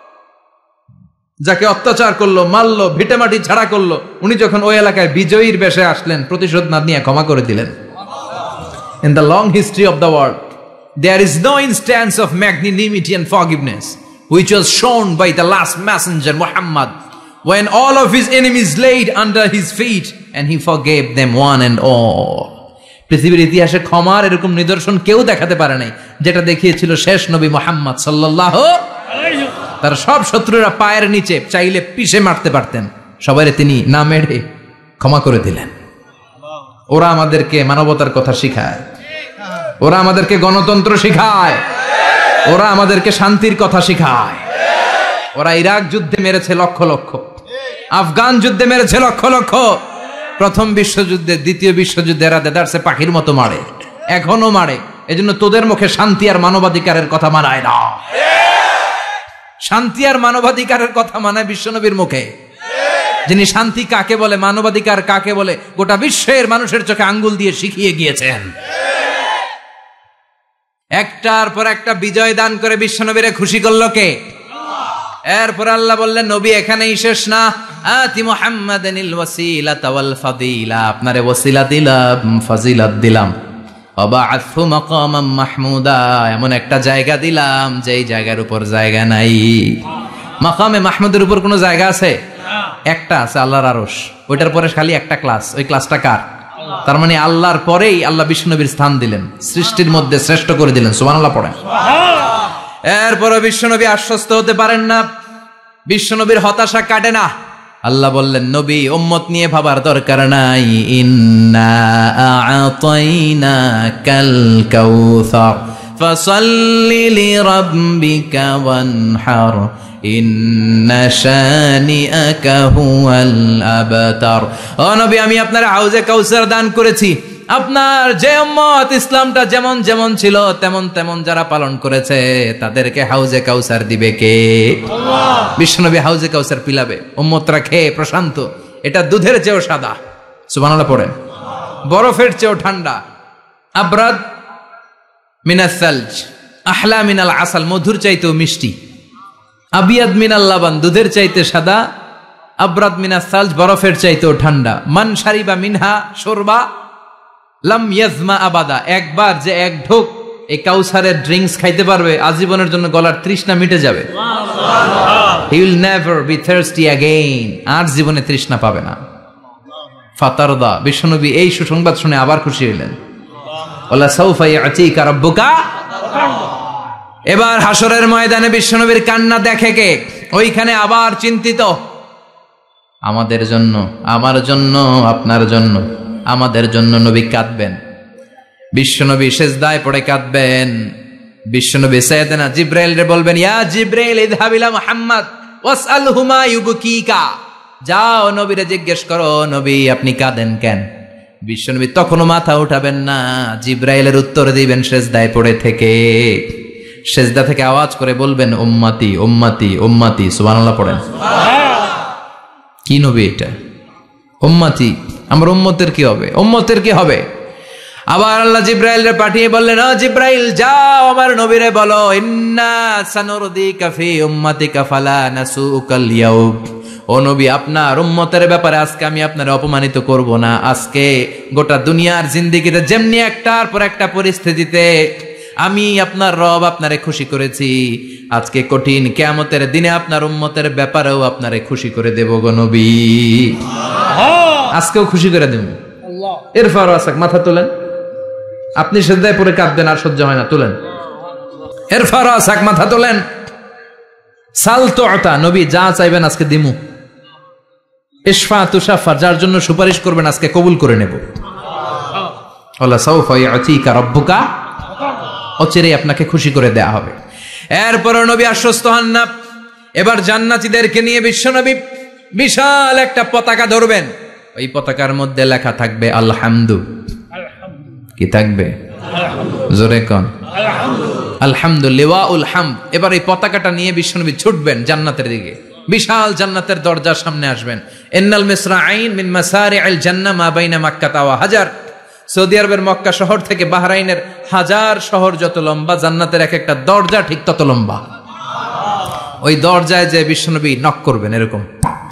যাকে অত্যাচার করলো, মারলো, ভিটেমাটি ছাড়া করলো, উনি যখন ওই এলাকায় বিজয়ীর বেশে আসলেন, প্রতিশোধ না নিয়ে ক্ষমা করে দিলেন। In the long history of the world, there is no instance of magnanimity and forgiveness which was shown by the last messenger Muhammad, when all of his enemies laid under his feet and he forgave them one and all. পৃথিবীর ইতিহাসে ক্ষমার এরকম নিদর্শন কেউ দেখাতে পারে নাই, যেটা দেখিয়েছিল শেষ নবী মুহাম্মদ সাল্লাল্লাহু আলাইহি ওয়াসাল্লাম। তার সব শত্রুরা পায়ের নিচে চাইলে পিষে মারতে পারতেন, সবাইরে তিনি না মেরে ক্ষমা করে দিলেন। ওরা আমাদেরকে মানবতার কথা শিখায়, ওরা আমাদেরকে গণতন্ত্র শিখায়, ওরা আমাদেরকে শান্তির কথা শিখায়। ওরা ইরাক যুদ্ধে মেরেছে লক্ষ লক্ষ, আফগান যুদ্ধে মেরেছে লক্ষ লক্ষ, প্রথম বিশ্বযুদ্ধে, দ্বিতীয় বিশ্বযুদ্ধে এরা দেদারসে পাখির মতো মারে, এখনো মারে। এজন্য তোদের মুখে শান্তি আর মানবাধিকারের কথা মানায় না। শান্তি আর মানবাধিকারের কথা মানায় বিশ্বনবীর মুখে। যিনি শান্তি কাকে বলে, মানবাধিকার কাকে বলে, গোটা বিশ্বের মানুষের চোখে আঙ্গুল দিয়ে শিখিয়ে গিয়েছেন। একটার পর একটা বিজয় দান করে বিশ্বনবীরে খুশি করলো কে? এরপর আল্লাহ বললেন, নবী এখানেই শেষ না, আতি মুহাম্মাদানিল ওয়াসিলাতা ওয়াল ফাদিলা, আপনারে ওয়াসিলা দিলাম, ফাজিলাত দিলাম, ওয়াবা'আথহু মাকামাম মাহমুদা, এমন একটা জায়গা দিলাম যেই জায়গার উপর জায়গা নাই। মাকামে মাহমুদের উপর কোনো জায়গা আছে? একটা আছে, আল্লাহর আরশ। ওইটার পরে খালি একটা ক্লাস, ওই ক্লাসটা কার? তার মানে আল্লাহর পরেই আল্লাহ বিশ্বনবীর স্থান দিলেন, সৃষ্টির মধ্যে শ্রেষ্ঠ করে দিলেন। সুবহানাল্লাহ পড়েন। এরপরে বিশ্বনবী আশ্বস্ত হতে পারেন না, বিশ্বনবীর হতাশা কাটে না। আল্লাহ বললেন, নবী উম্মত নিয়ে ভাবার দরকার নাই, ইন্না আ'তাইনাকাল কাউসার ফাসাল্লি লিরাব্বিকা ওয়ানহার ইন্না শানিআকা হুয়াল আবতার। ও নবী, আমি আপনার হাউজে কাউসার দান করেছি। আপনার যে উম্মত ইসলামটা যেমন যেমন ছিল তেমন তেমন যারা পালন করেছে, তাদেরকে হাউজে কাউসার দিবে কে? আল্লাহ। বিশ্বনবী হাউজে কাউসার পিলাবে, উম্মতরা খেয়ে প্রশান্ত। এটা দুধের চেয়েও সাদা, সুবহানাল্লাহ পড়েন, বরফের চেয়েও ঠান্ডা। আবরাদ মিনাস সালজ আহলা মিনাল আসাল, মধুর চাইতেও মিষ্টি। আবিয়াদ মিনাল লাবান, দুধের চাইতে সাদা। আবরাদ মিনাস সালজ, বরফের চাইতেও ঠান্ডা। মান শারিবা মিনহা শরবা লাম ইয়াজমা আবাদা, একবার যে এক ঢোক এই কাউসারের ড্রিঙ্কস খাইতে পারবে, আজীবনের জন্য গলার তৃষ্ণা মিটে যাবে। He will never be thirsty again, আর জীবনে তৃষ্ণা পাবে না। ফাতারদা, বিশ্বনবী এই সুসংবাদ শুনে আবার খুশি হইলেন। ওয়ালা সাউফা ইয়াতিকা রাব্বুকা। এবার হাসরের ময়দানে বিশ্বনবীর কান্না দেখে কে? ওইখানে আবার চিন্তিত, আমাদের জন্য, আমার জন্য, আপনার জন্য, আমাদের জন্য নবী কাঁদবেন। বিশ্বনবী সেজদায় পড়ে কাঁদবেন। বিশ্বনবী সাইয়েদনা জিব্রাইল রে বলবেন, ইয়া জিব্রাইল ইযহাব ইলা মুহাম্মদ ওয়াসআলহু মা ইউবকিকা, যাও নবীরে জিজ্ঞেস করো নবী আপনি কাঁদেন কেন। বিশ্বনবী তখনও মাথা উঠাবেন না, জিব্রাইলের উত্তর দিবেন সেজদায় পড়ে থেকে। সেজদা থেকে আওয়াজ করে বলবেন উম্মতি উম্মতি উম্মতি, সুবহানাল্লাহ পড়েন। কি নবী এটা? উম্মতি, আমার উম্মতের কি হবে, উম্মতের কি হবে? আবার আল্লাহ জিব্রাইলরে পাঠিয়ে বললেন, ও জিব্রাইল যাও আমার নবীরে বলো, ইন্না সানুরদিকা ফি উম্মাতিকা ফালা নাসুকাল ইয়াউম, ও নবী আপনার উম্মতের ব্যাপারে আজকে আমি আপনার অপমানিত করব না। আজকে গোটা দুনিয়ার জিন্দেগিতে যেমনি একটার পর একটা পরিস্থিতিতে আমি আপনার রব আপনারে খুশি করেছি, আজকে কঠিন কিয়ামতের দিনে আপনার উম্মতের ব্যাপারেও আপনারে খুশি করে দেব গো নবী, আজকেও খুশি করে দেব। ইরফা রাসাক, মাথা তোলেন। আপনি সেজদায় পড়ে কাঁদবেন আর সহ্য হয় না, তোলেন। ইরফা রাসাক, মাথা তোলেন। সাল তুতা, নবী যা চাইবেন আজকে দিমু। ইশফা তুশাফা, যার জন্য সুপারিশ করবেন আজকে কবুল করে নেব। ওয়ালা সাউফা ইয়াতিকা রাব্বুকা, অচিরেই আপনাকে খুশি করে দেয়া হবে। এরপর নবী আশ্বস্ত হন না। এবার জান্নাতীদেরকে নিয়ে বিশ্বনবী বিশাল একটা পতাকা ধরবেন। ওই পতাকার মধ্যে লেখা থাকবে আলহামদু। কি থাকবে? জোরে কোন আলহামদুলিল্লাহ উল হামদ। এবার এই পতাকাটা নিয়ে বিশ্বনবী ছুটবেন জান্নাতের দিকে। বিশাল জান্নাতের দরজার সামনে আসবেন। ইন্নাল মিসরাঈন মিন মাসারি'আল জান্নাহ মা বাইনা মাক্কাহ ওয়া হাজার। সৌদি আরবের মক্কা শহর থেকে বাহরাইনের হাজার শহর যত লম্বা, জান্নাতের এক একটা দরজা ঠিক তত লম্বা। ওই দরজায় যে বিশ্বনবী নক করবেন এরকম,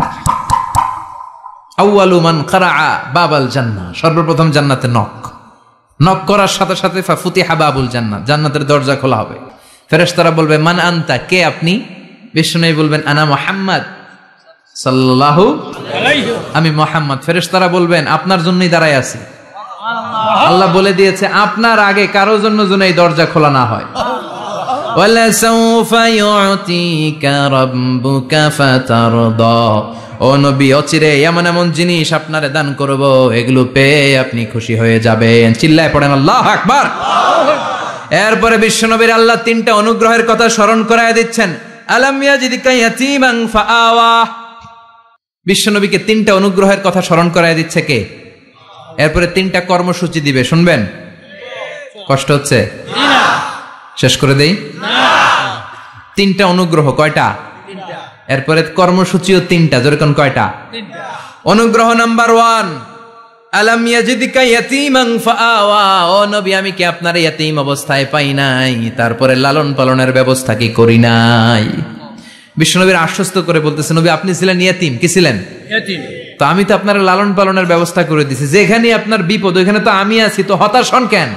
আউয়ালু মান কারাআ বাবাল জান্নাহ, সর্বপ্রথম জান্নাতে নক করার সাথে সাথে ফাফুতিহা বাবুল জান্নাহ, জান্নাতের দরজা খোলা হবে। ফেরেশতারা বলবে মান আনতা, কে আপনি? বিশ্বনবী বলবেন আনা মুহাম্মদ সাল্লাল্লাহু আলাইহি, আমি মুহাম্মদ। ফেরেশতারা বলবেন আপনার জন্যই দাঁড়ায় আছি। আল্লাহ বলে দিয়েছে আপনার আগে কারো জন্য যেন এই দরজা খোলা না হয়। ওয়ালা সাউফা ইউতিকা রাব্বুকা ফাতারদা, ও নবী অচিরে এমন এমন জিনিস আপনারে দান করব, এগুলো পেয়ে আপনি খুশি হয়ে যাবেন। চিল্লায় পড়েন আল্লাহু আকবার। এরপরে বিশ্বনবীর আল্লাহ তিনটা অনুগ্রহের কথা স্মরণ করায় দিচ্ছেন। আলাম ইয়াজিদকা ইয়াতীমান ফাআওয়া, বিশ্বনবীকে তিনটা অনুগ্রহের কথা স্মরণ করায় দিচ্ছে কে? এরপরে তিনটা কর্মসূচি দিবে, শুনবেন? কষ্ট হচ্ছে? শেষ করে দেই। তিনটা অনুগ্রহ, কয়টা? এরপরে কর্মসূচিও তিনটা, যেরকম কয়টা? অনুগ্রহ নাম্বার 1, আলাম ইয়াজিদকা ইয়াতীমান ফাআওয়া, ও নবী আমি কি আপনার ইয়াতীম অবস্থায় পাই নাই, তারপরে লালন পালনের ব্যবস্থা কি করি নাই? বিশ্বনবীর আশ্বস্ত করে বলতেছে নবী আপনি ছিলেন ইয়াতীম। কি ছিলেন? ইয়াতীম। তো আমি তো আপনার লালন পালনের ব্যবস্থা করে দিছি, যেখানে আপনার বিপদ ওইখানে তো আমি আছি, তো হতাশ হন কেন?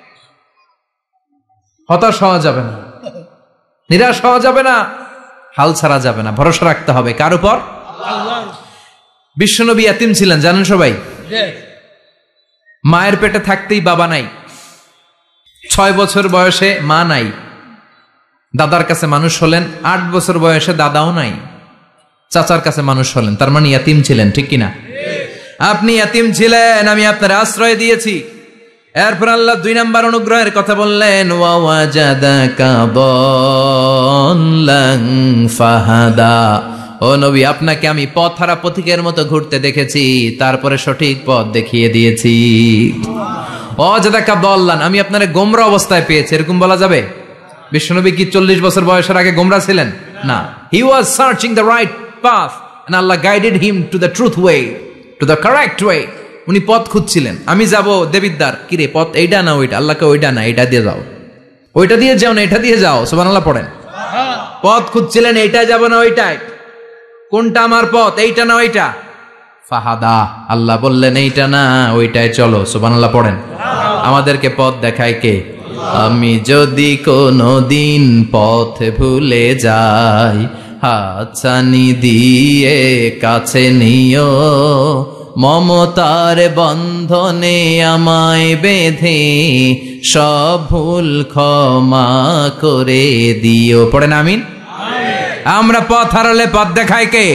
হতাশ হওয়া যাবে না, নিরাশ হওয়া যাবে না, হাল ছাড়া যাবে না, ভরসা রাখতে হবে কার উপর? আল্লাহ। বিশ্বনবী ইয়াতীম ছিলেন জানেন সবাই। মায়ের পেটে থাকতেই বাবা নাই, 6 বছর বয়সে মা নাই, দাদার কাছে মানুষ হলেন, 8 বছর বয়সে দাদাও নাই, চাচার কাছে মানুষ হলেন, তার মানে ইয়াতীম ছিলেন, ঠিক কিনা? আপনি ইয়াতীম ছিলেন, আমি আপনার আশ্রয় দিয়েছি। এরপর আল্লাহ 2 নাম্বার অনুগ্রহের কথা বললেন, ওয়া ওয়াজাদাকা দাল্লান ফাহাদা, ও নবী আপনাকে আমি পথহারা পথিকের মতো ঘুরতে দেখেছি, তারপরে সঠিক পথ দেখিয়ে দিয়েছি। ওয়াজাদাকা দাল্লান, আমি আপনারে গোমরা অবস্থায় পেয়েছি, এরকম বলা যাবে? বিশ্বনবী কি 40 বছর বয়সের আগে গোমরা ছিলেন? না, he was searching the right path and আল্লাহ guided him to the truth way, to the correct way. উনি পথ খুঁজছিলেন। আমি যাব দেবিদ্দার, কি রে পথ এইটা না ওইটা? আল্লাহকে ওইটা না এটা দিয়ে যাও, ওইটা দিয়ে যাও না এটা দিয়ে যাও, সুবহানাল্লাহ পড়েন। পথ খুঁজছিলেন, এইটা যাব না ওইটাই, কোনটা আমার পথ, এইটা না ওইটা? ফাহাদা, আল্লাহ বললেন এইটা না ওইটাই চলো, সুবহানাল্লাহ পড়েন। আমাদেরকে পথ দেখায় কে? আমি যদি কোনো দিন পথ ভুলে যাই, হাতছানি দিয়ে কাছে নিও, মমতার বন্ধনে আমায় বেঁধে সব ভুল ক্ষমা করে দিও। পড়েন আমিন। আমরা পথ হারালে পথ দেখায় কে?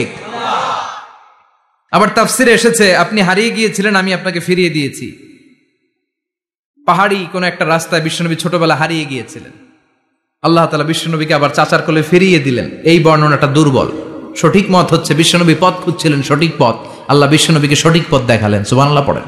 আবার তাফসিরে এসেছে আপনি হারিয়ে গিয়েছিলেন, আমি আপনাকে ফিরিয়ে দিয়েছি। পাহাড়ি কোন একটা রাস্তায় বিশ্বনবী ছোটবেলা হারিয়ে গিয়েছিলেন। আল্লাহ তাআলা বিশ্বনবীকে আবার চাচার কোলে ফিরিয়ে দিলেন। এই বর্ণনাটা দুর্বল। সঠিক মত হচ্ছে বিশ্বনবী পথ খুঁজছিলেন, সঠিক পথ। আল্লাহ বিশ্বনবীকে সঠিক পথ দেখালেন। সুবহানাল্লাহ পড়েন।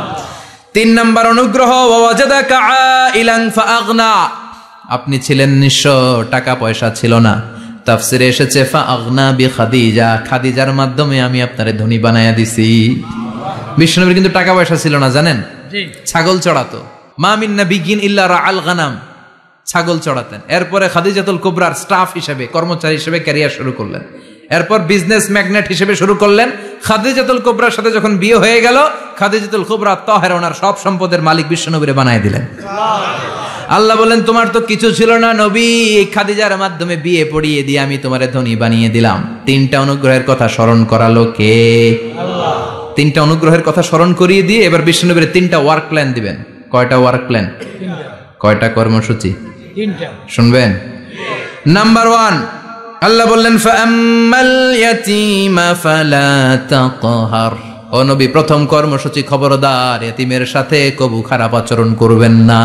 3 নাম্বার অনুগ্রহ, ওয়াজাদাকা আইলান ফাআগনা। আপনি ছিলেন নিঃস্ব, টাকা পয়সা ছিল না। তাফসিরে এসেছে ফাআগনা বিখাদিজা, খাদিজার মাধ্যমে আমি আপনারে ধনী বানায়া দিছি। বিশ্বনবীর কিন্তু টাকা পয়সা ছিল না, জানেন? ছাগল চড়াতো। মা মিন নাবিয়্যিন ইল্লা রাআল গানাম, ছাগল চড়াতেন। এরপরে খাদিজাতুল কুবরার স্টাফ হিসেবে, কর্মচারী হিসেবে ক্যারিয়ার শুরু করলেন। এরপর বিজনেস ম্যাগনেট হিসেবে শুরু করলেন। খাদিজাতুল কুবরার সাথে যখন বিয়ে হয়ে গেল, খাদিজাতুল কুবরা তাহেরা ওনার সব সম্পদের মালিক বিশ্বনবীরে বানায় দিলেন। আল্লাহ বলেন, তোমার তো কিছু ছিল না নবী, এই খাদিজার মাধ্যমে বিয়ে পড়িয়ে দিয়ে আমি তোমারে ধনী বানিয়ে দিলাম। 3টা অনুগ্রহের কথা স্মরণ করালো কে? আল্লাহ। 3টা অনুগ্রহের কথা স্মরণ করিয়ে দিয়ে এবার বিশ্বনবীর 3টা ওয়ার্ক প্ল্যান দিবেন। কয়টা ওয়ার্ক প্ল্যান? কয়টা কর্মসূচি? 3টা। শুনবেন? নাম্বার 1, আল্লাহ বললেন ফাআম্মাল ইয়াতীমা ফালা তাকহার। ও নবী, প্রথম কর্মসূচি, খবরদার এতিমের সাথে কবু খারাপ আচরণ করবেন না।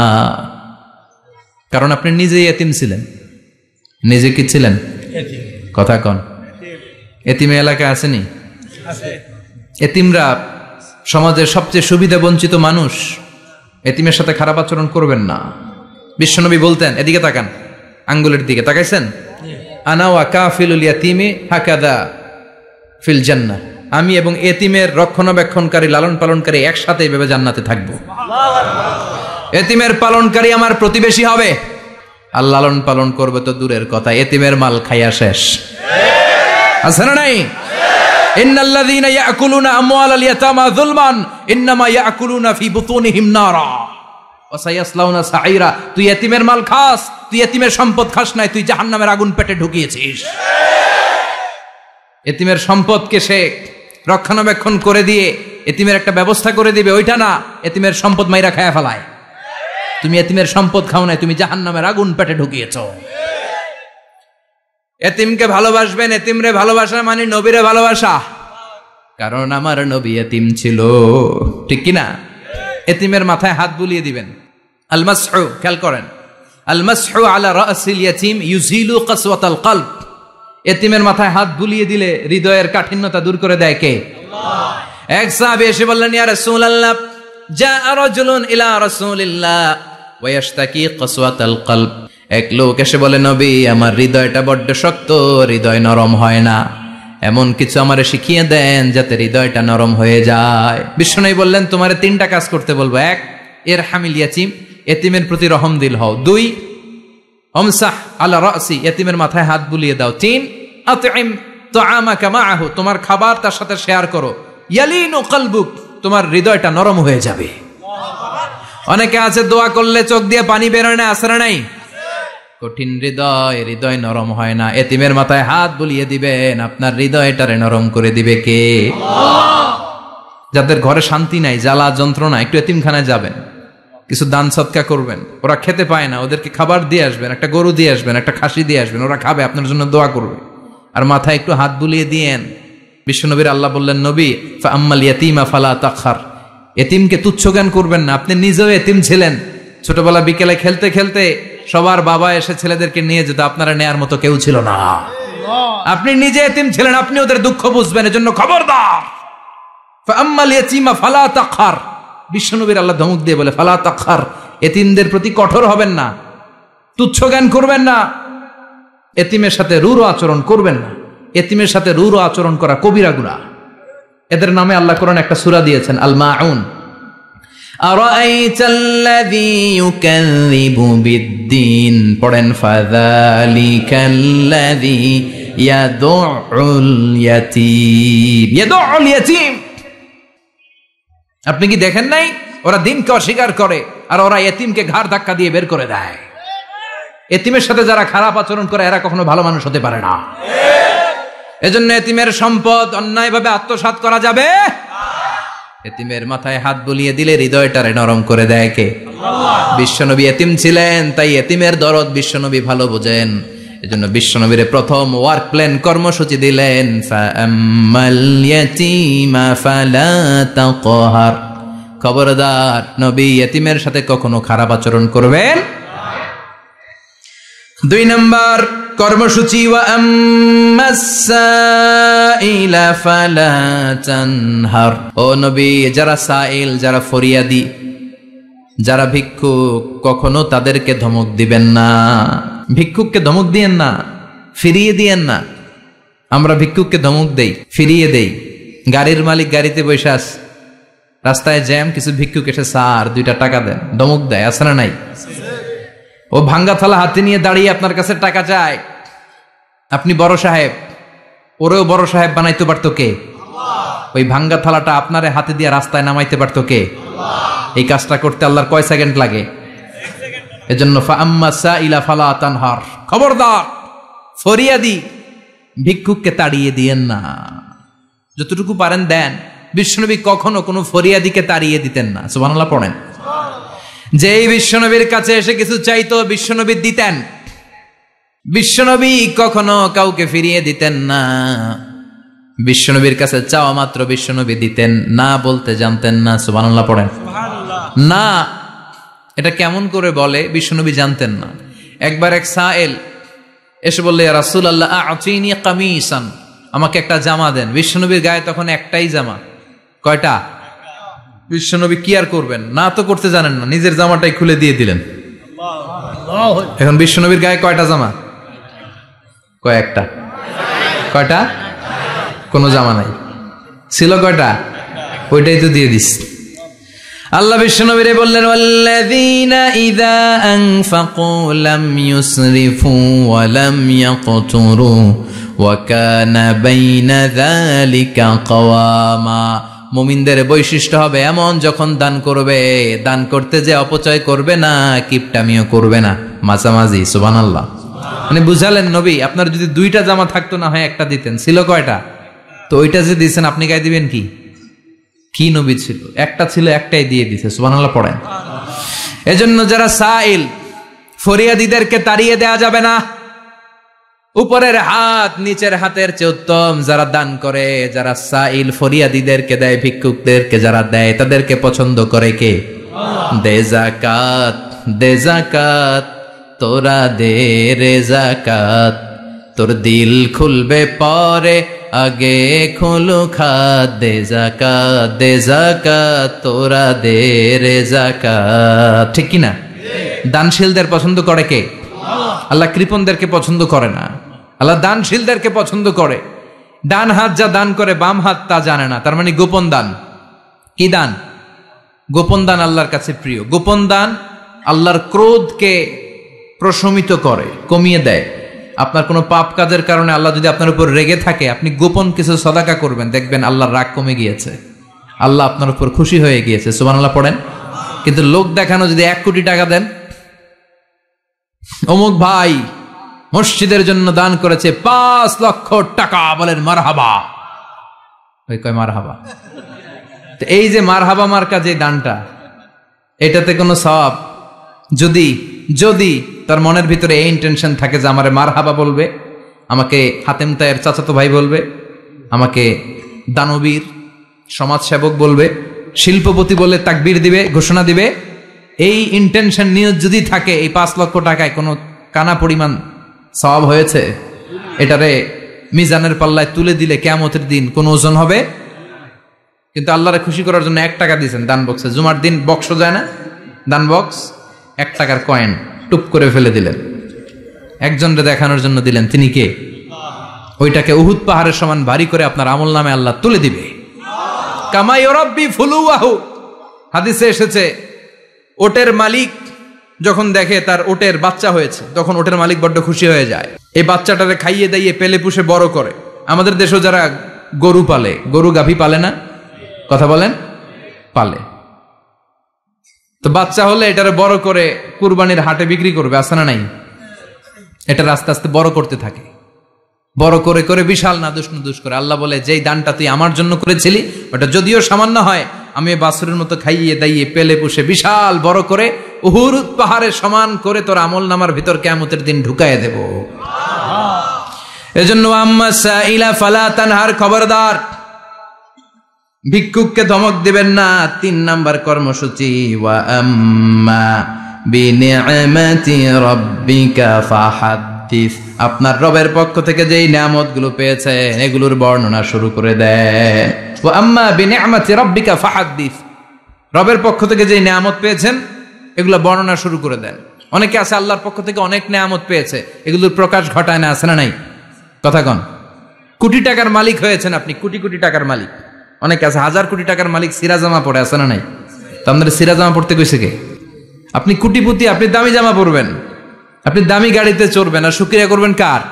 কারণ আপনি নিজেই এতিম ছিলেন। নিজে কি ছিলেন? এতিম। কথা কন। এতিমে এলাকা আসেনি? আছে। এতিমরা সমাজের সবচেয়ে সুবিধা বঞ্চিত মানুষ। এতিমের সাথে খারাপ আচরণ করবেন না। বিশ্বনবী বলতেন, এদিকে তাকান, আঙ্গুলের দিকে তাকাইছেন? আনা ওয়া কাফিলুল ইয়াতীমি হাকাদা ফিল জান্নাহ। আমি এবং এতিমের রক্ষণাবেক্ষণকারী, লালন পালনকারী একসাথে এভাবে জান্নাতে থাকবো। এতিমের পালনকারী আমার প্রতিবেশী হবে, আর লালন পালন করবে তো দূরের কথা, এতিমের মাল খাইয়া শেষ। আছে না নাই? ইন্নাল্লাযীনা ইয়াকুলুনা আমওয়ালাল ইয়াতামা যুলমান ইন্নামা ইয়াকুলুনা ফি বুতুনিহিম নারা ওয়া সায়াসলাউনা সাঈরা। তুই এতিমের মাল খাস, তুই এতিমের সম্পদ খাস নাই, তুই জাহান্নামের আগুন পেটে ঢুকিয়েছিস। এতিমের সম্পদকে সে রক্ষণাবেক্ষণ করে দিয়ে এতিমের একটা ব্যবস্থা করে দিবে, ওইটা না, এতিমের সম্পদ মাইরা খায়া ফেলায়। তুমি এতিমের সম্পদ খাও নাই, তুমি জাহান্নামের আগুন পেটে ঢুকিয়েছো। এতিমকে ভালোবাসবেন। এতিমরে ভালোবাসা মানে নবীরে ভালোবাসা। কারণ আমার নবী এতিম ছিল, ঠিক কিনা? এতিমের মাথায় হাত বুলিয়ে দিবেন। আল মাসহু, খেয়াল করেন, আল মাসহু আলা রাসিল ইয়াতীম ইউজিলু কাসওয়াতাল কলব। এতিমের মাথায় হাত বুলিয়ে দিলে হৃদয়ের কাঠিন্যতা দূর করে দেয় কে? আল্লাহ। এক সাহাবী এসে বললেন, ইয়া রাসূলুল্লাহ, জাআ রাজুলুন ইলা রাসূলিল্লাহ ওয়া ইয়াশতাকি কাসওয়াতাল কলব। এক লোক এসে বলে, নবী, আমার হৃদয়টা বড্ড শক্ত, হৃদয় নরম হয় না, এমন কিছু আমারে শিখিয়ে দেন যাতে হৃদয়টা নরম হয়ে যায়। বিশ্বনবী বললেন, তোমারে 3টা কাজ করতে বলবো। 1, ইরহামিল ইয়াতীম, এতিমের প্রতি রহম দিল হও। 2, আমসাহ আলা রাসি, এতিমের মাথায় হাত বুলিয়ে দাও। 3, আতইম তাআমাকা মাআহু, তোমার খাবার তার সাথে শেয়ার করো। ইয়ালিনু কলবুক, তোমার হৃদয়টা নরম হয়ে যাবে। অনেকে আছে দোয়া করলে চোখ দিয়ে পানি বের হয় না, আসরা নাই? কঠিন হৃদয়, হৃদয় নরম হয় না। এতিমের মাথায় হাত বুলিয়ে দিবেন, আপনার হৃদয়টারে নরম করে দিবে কে? আল্লাহ। যাদের ঘরে শান্তি নাই, জ্বালা যন্ত্রণা, একটু এতিমখানায় যাবেন, কিছু দান সদকা করবেন। ওরা খেতে পায় না, ওদেরকে খাবার দিয়ে আসবেন, একটা গরু দিয়ে আসবেন, একটা খাসি দিয়ে আসবেন, ওরা খাবে, আপনার জন্য দোয়া করবে। আর মাথায় একটু হাত বুলিয়ে দিয়েন। বিশ্বনবীর আল্লাহ বললেন, নবী, ফাআম্মাল ইয়াতীমা ফালা তাকহার, এতিমকে তুচ্ছ জ্ঞান করবেন না। আপনি নিজেও এতিম ছিলেন। ছোটবেলা বিকেলে খেলতে খেলতে সবার বাবা এসে ছেলেদেরকে নিয়ে যেত, আপনারা নেয়ার মতো কেউ ছিল না। আপনি নিজে এতিম ছিলেন, আপনি ওদের দুঃখ বুঝবেন, এজন্য খবরদার। ফাআম্মাল ইয়াতীমা ফালা তাকহার, বিশ্বনবীর আল্লাহ ধমক দিয়ে বলে, ফালা তাকহার, এতিমদের প্রতি কঠোর হবেন না, তুচ্ছ জ্ঞান করবেন না, এতিমের সাথে রূঢ় আচরণ করবেন না। এতিমের সাথে রূঢ় আচরণ করা কবিরা গুনাহ। এদের নামে আল্লাহ কোরআনে একটা সূরা দিয়েছেন, আল মাউন। আরাআইতাল্লাযী ইউকাযযিবু বিদ্দীন, পড়েন, ফাযালিকাল্লাযী ইয়াদুউল ইয়াতীম। ইয়াদুউল ইয়াতীম, আপনি কি দেখেন নাই? ওরা দিনকে অস্বীকার করে, আর ওরা এতিমকে ঘাড় ধাক্কা দিয়ে বের করে দেয়। এতিমের সাথে যারা খারাপ আচরণ করে, এরা কখনো ভালো মানুষ হতে পারে না। এজন্য এতিমের সম্পদ অন্যায়ভাবে আত্মসাৎ করা যাবে। এতিমের মাথায় হাত বুলিয়ে দিলে হৃদয়টারে নরম করে দেয় কে? আল্লাহ। বিশ্বনবী এতিম ছিলেন, তাই এতিমের দরদ বিশ্বনবী ভালো বোঝেন। এজন্য বিশ্বনবীর প্রথম ওয়ার্ক প্ল্যান, কর্মসূচি দিলেন, ফাআম্মাল ইয়াতীমা ফালা তাকহার, খবরদার, নবী ইয়েতিমের সাথে কখনো খারাপ আচরণ করবেন। 2 নম্বর কর্মসূচি, ওয়া আম্মাস-সাইলা ফালা তানহার। ও নবী, যারা সাইল, যারা ফরিয়াদি, যারা ভিক্ষুক, কখনো তাদেরকে ধমক দিবেন না। ভিক্ষুককে ধমক দিয়েন না, ফিরিয়ে দিয়েন না। আমরা ভিক্ষুককে ধমক দেই, ফিরিয়ে দেই। গাড়ির মালিক গাড়িতে বসে আছে, রাস্তায় জ্যাম, কিছু ভিক্ষুক এসে স্যার 2টা টাকা দেন, ধমক দেয়, আছে না নাই? ও ভাঙ্গা থালা হাতে নিয়ে দাঁড়িয়ে আপনার কাছে টাকা চায়। আপনি বড় সাহেব, ওরেও বড় সাহেব বানাইতে পারতো কে? ওই ভাঙ্গা থালাটা আপনারে হাতে দিয়ে রাস্তায় নামাইতে পারতো কে? এই কাজটা করতে আল্লাহর কয় সেকেন্ড লাগে? এজন্য ফাআম্মাস-সাইলা ফালা তানহার, খবরদার, ফরিয়াদি ভিক্ষুককে তাড়িয়ে দিয়েন না। যতটুকু পারেন দেন। বিশ্বনবী কখনো কোনো ফরিয়াদিকে তাড়িয়ে দিতেন না। সুবহানাল্লাহ পড়েন। যেই বিশ্বনবীর কাছে এসে কিছু চাইতো, বিশ্বনবী দিতেন। বিশ্বনবী কখনো কাউকে ফিরিয়ে দিতেন না। বিশ্বনবীর কাছে চাওয়া মাত্র বিশ্বনবী দিতেন, না বলতে জানতেন না। সুবহানাল্লাহ পড়েন। না, এটা কেমন করে বলে বিশ্বনবী জানতেন না। একবার এক সাইল এসে বললে, ইয়া রাসূলুল্লাহ আ'তিনি কামিসান, আমাকে একটা জামা দেন। বিশ্বনবীর গায়ে তখন একটাই জামা। কয়টা? বিশ্বনবী কি আর করবেন, না তো করতে জানেন না, নিজের জামাটাই খুলে দিয়ে দিলেন। এখন বিশ্বনবীর গায়ে কয়টা জামা? কয়েকটা। কয়টা? কোনো জামা নাই। ছিল কয়টা? ওইটাই তো দিয়ে দিস। আল্লাহ বিশ্বনবীরে বললেন, ওয়াল্লাযীনা ইযা আনফাকু লাম ইউসরিফু ওয়া লাম ইয়াকতুরু ওয়া কানা বাইনা যালিকা কাওয়ামা। মুমিনদের বৈশিষ্ট্য হবে এমন, যখন দান করবে, দান করতে যে অপচয় করবে না, কিপটামিও করবে না, মাঝামাঝি। সুবহানাল্লাহ। মানে বুঝালেন নবী, আপনার যদি 2টা জামা থাকতো না হয় একটা দিতেন। ছিল কয়টা? তো ওইটা যে দিয়েছেন আপনি গায়ে দিবেন কি? কি নবী ছিল? একটা ছিল, একটাই দিয়ে দিছে। সুবহানাল্লাহ পড়েন। এজন্য যারা সাইল, ফরিয়াদিদেরকে তাড়িয়ে দেয়া যাবে না। উপরের হাত নিচের হাতের চেয়ে উত্তম যারা দান করে, যারা সাইল ফরিয়াদিদেরকে দেয়, ভিক্ষুকদেরকে যারা দেয়, তাদেরকে পছন্দ করে কে? দে যাকাত, দে যাকাত, তোরা দে রে যাকাত, তোর দিল খুলবে পরে, আগে খোলো খাত। দে যাকাত, দে যাকাত, তোরা দে রে যাকাত। ঠিক কিনা? দানশীলদের পছন্দ করে কে? আল্লাহ কৃপণদেরকে পছন্দ করে না। আল্লাহ দানশীলদেরকে পছন্দ করে। ডান হাত যা দান করে, বাম হাত তা জানে না। তার মানে গোপন দান। কি দান? গোপন দান আল্লাহর কাছে প্রিয়। গোপন দান আল্লাহর ক্রোধকে প্রশমিত করে, কমিয়ে দেয়। আপনার কোনো পাপ কাজের কারণে আল্লাহ যদি আপনার উপর রেগে থাকে, আপনি গোপন কিছু সদাকা করবেন, দেখবেন আল্লাহর রাগ কমে গিয়েছে, আল্লাহ আপনার উপর খুশি হয়ে গিয়েছে। সুবহানাল্লাহ পড়েন। কিন্তু লোক দেখানো যদি 1 কোটি টাকা দেন, অমুক ভাই মসজিদের জন্য দান করেছে 5 লক্ষ টাকা, বলেন মারহাবা। ওই কয় মারহাবা। তো এই যে মারহাবা মার্কা যে দানটা, এটাতে কোনো সওয়াব, যদি যদি তার মনের ভিতরে এই ইন্টেনশন থাকে যে আমারে মারহাবা বলবে, আমাকে হাতেম তায়ের চাচাতো ভাই বলবে, আমাকে দানবীর সমাজসেবক বলবে, শিল্পপতি বলে তাকবীর দিবে, ঘোষণা দিবে, এই ইন্টেনশন নিয়ে যদি থাকে, এই 5 লক্ষ টাকায় কোনো কানা পরিমাণ সওয়াব হয়েছে, এটারে মিজানের পাল্লায় তুলে দিলে কিয়ামতের দিন কোন ওজন হবে? কিন্তু আল্লাহরে খুশি করার জন্য 1 টাকা দিয়েছেন দান বক্সে। জুমার দিন বক্স যায় না, দান বক্স, 1 টাকার কয়েন টুপ করে ফেলে দিলেন, একজনকে দেখানোর জন্য দিলেন। তিনি কে? ওইটাকে উহুদ পাহাড়ের সমান ভারী করে আপনার আমল নামে আল্লাহ তুলে দিবে। কামা ইউরাব্বি ফুলুয়াহু, হাদিসে এসেছে, ওটের মালিক যখন দেখে তার ওটের বাচ্চা হয়েছে, তখন ওটের মালিক বড্ড খুশি হয়ে যায়। এই বাচ্চাটারে খাইয়ে দাইয়ে পেলে পুষে বড় করে। আমাদের দেশেও যারা গরু পালে, গরু গাভী পালে না, কথা বলেন, পালে, তো বাচ্চা হলে এটারে বড় করে কুরবানির হাটে বিক্রি করবে, আছে না নাই? এটা আস্তে আস্তে বড় করতে থাকে, বড় করে করে বিশাল নাদুস নুদুস করে। আল্লাহ বলে, যেই দানটা তুই আমার জন্য করেছিলি, ওটা যদিও সামান্য হয়, আমি বাছুরের মতো খাইয়ে দাইয়ে পেলে পুষে বিশাল বড় করে উহুদ পাহাড়ের সমান করে তোর আমল নামার ভিতর কিয়ামতের দিন ঢুকায় দেব। এজন্য আম্মা সাইলা ফালা তানহার, খবরদার ভিক্ষুককে ধমক দিবেন না। 3 নাম্বার কর্মসূচি, ওয়া আম্মা বিনিআমাতি রাব্বিকা ফাহাদ্দিস, আপনার রবের পক্ষ থেকে যেই নিয়ামতগুলো পেয়েছেন এগুলোর বর্ণনা শুরু করে দেন। ওয়া আম্মা বিনিআমাতি রাব্বিকা ফাহাদ্দিস, রবের পক্ষ থেকে যেই নিয়ামত পেয়েছেন এগুলো বর্ণনা শুরু করে দেন। অনেকে আছে আল্লাহর পক্ষ থেকে অনেক নিয়ামত পেয়েছে, এগুলোর প্রকাশ ঘটায় না, আছে না নাই? কথা কন। কোটি টাকার মালিক হয়েছেন আপনি, কোটি কোটি টাকার মালিক। অনেকে আছে 1000 কোটি টাকার মালিক, সিরাজামা পড়ে, আছে না নাই? তো আপনাদের সিরাজামা পড়তে কইছে কে? আপনি কোটিপতি, আপনি দামি জামা পরবেন, আপনি দামি গাড়িতে চড়বেন, আর শুকরিয়া করবেন কার?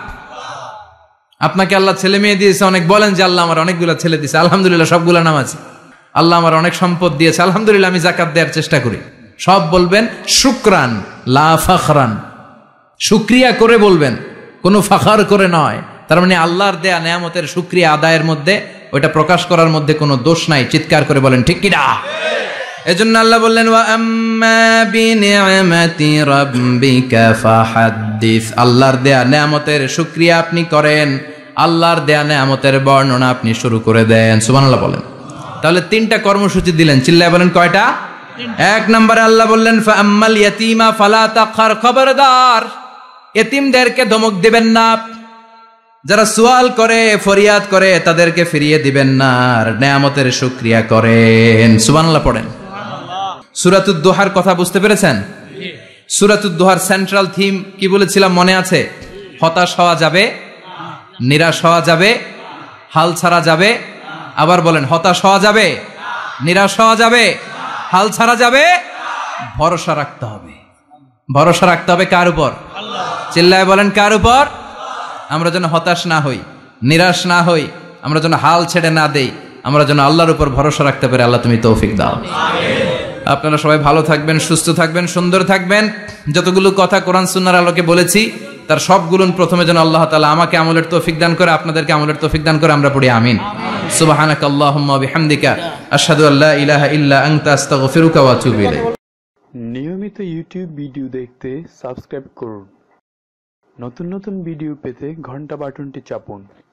আপনাকে আল্লাহ ছেলে মেয়ে দিয়েছে অনেক, বলেন যে আল্লাহ আমার অনেকগুলো ছেলে দিয়েছে, আলহামদুলিল্লাহ, সবগুলা নামাজি। আল্লাহ আমার অনেক সম্পদ দিয়েছে, আলহামদুলিল্লাহ, আমি যাকাত দেওয়ার চেষ্টা করি। সব বলবেন শুকরান লা ফাখরান, শুকরিয়া করে বলবেন, কোনো ফাখার করে নয়। তার মানে আল্লাহর দেয়া নেয়ামতের শুকরিয়া আদায়ের মধ্যে, ওইটা প্রকাশ করার মধ্যে কোনো দোষ নাই। চিৎকার করে বলেন ঠিক কিনা? এজন্য আল্লাহ বললেন ওয়া আম্মা বিনিআমাতি রাব্বিকা ফাহাদ্দিস, আল্লাহর দেয়া নেয়ামতের শুকরিয়া আপনি করেন, আল্লাহর দেয়া নেয়ামতের বর্ণনা আপনি শুরু করে দেন। সুবহানাল্লাহ বলেন। তাহলে 3টা কর্মসূচি দিলেন, চিল্লায় বলেন কয়টা? 1 নম্বরে আল্লাহ বললেন ফা আম্মাল ইয়াতীমা ফালা তাকহার, খবরদার এতিমদেরকে ধমক দিবেন না, যারা সুয়াল করে ফরিয়াদ করে তাদেরকে ফিরিয়ে দিবেন না, আর নেয়ামতের শুকরিয়া করেন। সুবহানাল্লাহ পড়েন। সূরাতুদ দুহার কথা বুঝতে পেরেছেন? সূরাতুদ দুহার সেন্ট্রাল থিম কি বলেছিলাম মনে আছে? হতাশ হওয়া যাবে, নিরাশ হওয়া যাবে, হাল ছাড়া যাবে। আবার বলেন, হতাশ হওয়া যাবে, নিরাশ হওয়া যাবে, হাল ছাড়া যাবে, ভরসা রাখতে হবে। ভরসা রাখতে হবে কার উপর? চিল্লায় বলেন কার উপর? আমরা যেন হতাশ না হই, নিরাশ না হই, আমরা যেন হাল ছেড়ে না দেই, আমরা যেন আল্লাহর উপর ভরসা রাখতে পারি। আল্লাহ তুমি তৌফিক দাও। আপনারা সবাই ভালো থাকবেন, সুস্থ থাকবেন, সুন্দর থাকবেন। যতগুলো কথা কোরআন সুন্নাহর আলোকে বলেছি তার সবগুলো প্রথমে যেন আল্লাহ তাআলা আমাকে আমলের তৌফিক দান করে, আপনাদেরকে আমলের তৌফিক দান করে। আমরা পড়ি আমিন। সুবহানাকাল্লাহুম্মা ওয়া বিহামদিকা আশহাদু আল্লা ইলাহা ইল্লা আনতা আস্তাগফিরুকা ওয়া আতুবু ইলাইক। নিয়মিত ইউটিউব ভিডিও দেখতে সাবস্ক্রাইব করুন। নতুন নতুন ভিডিও পেতে ঘন্টা বাটনটি চাপুন।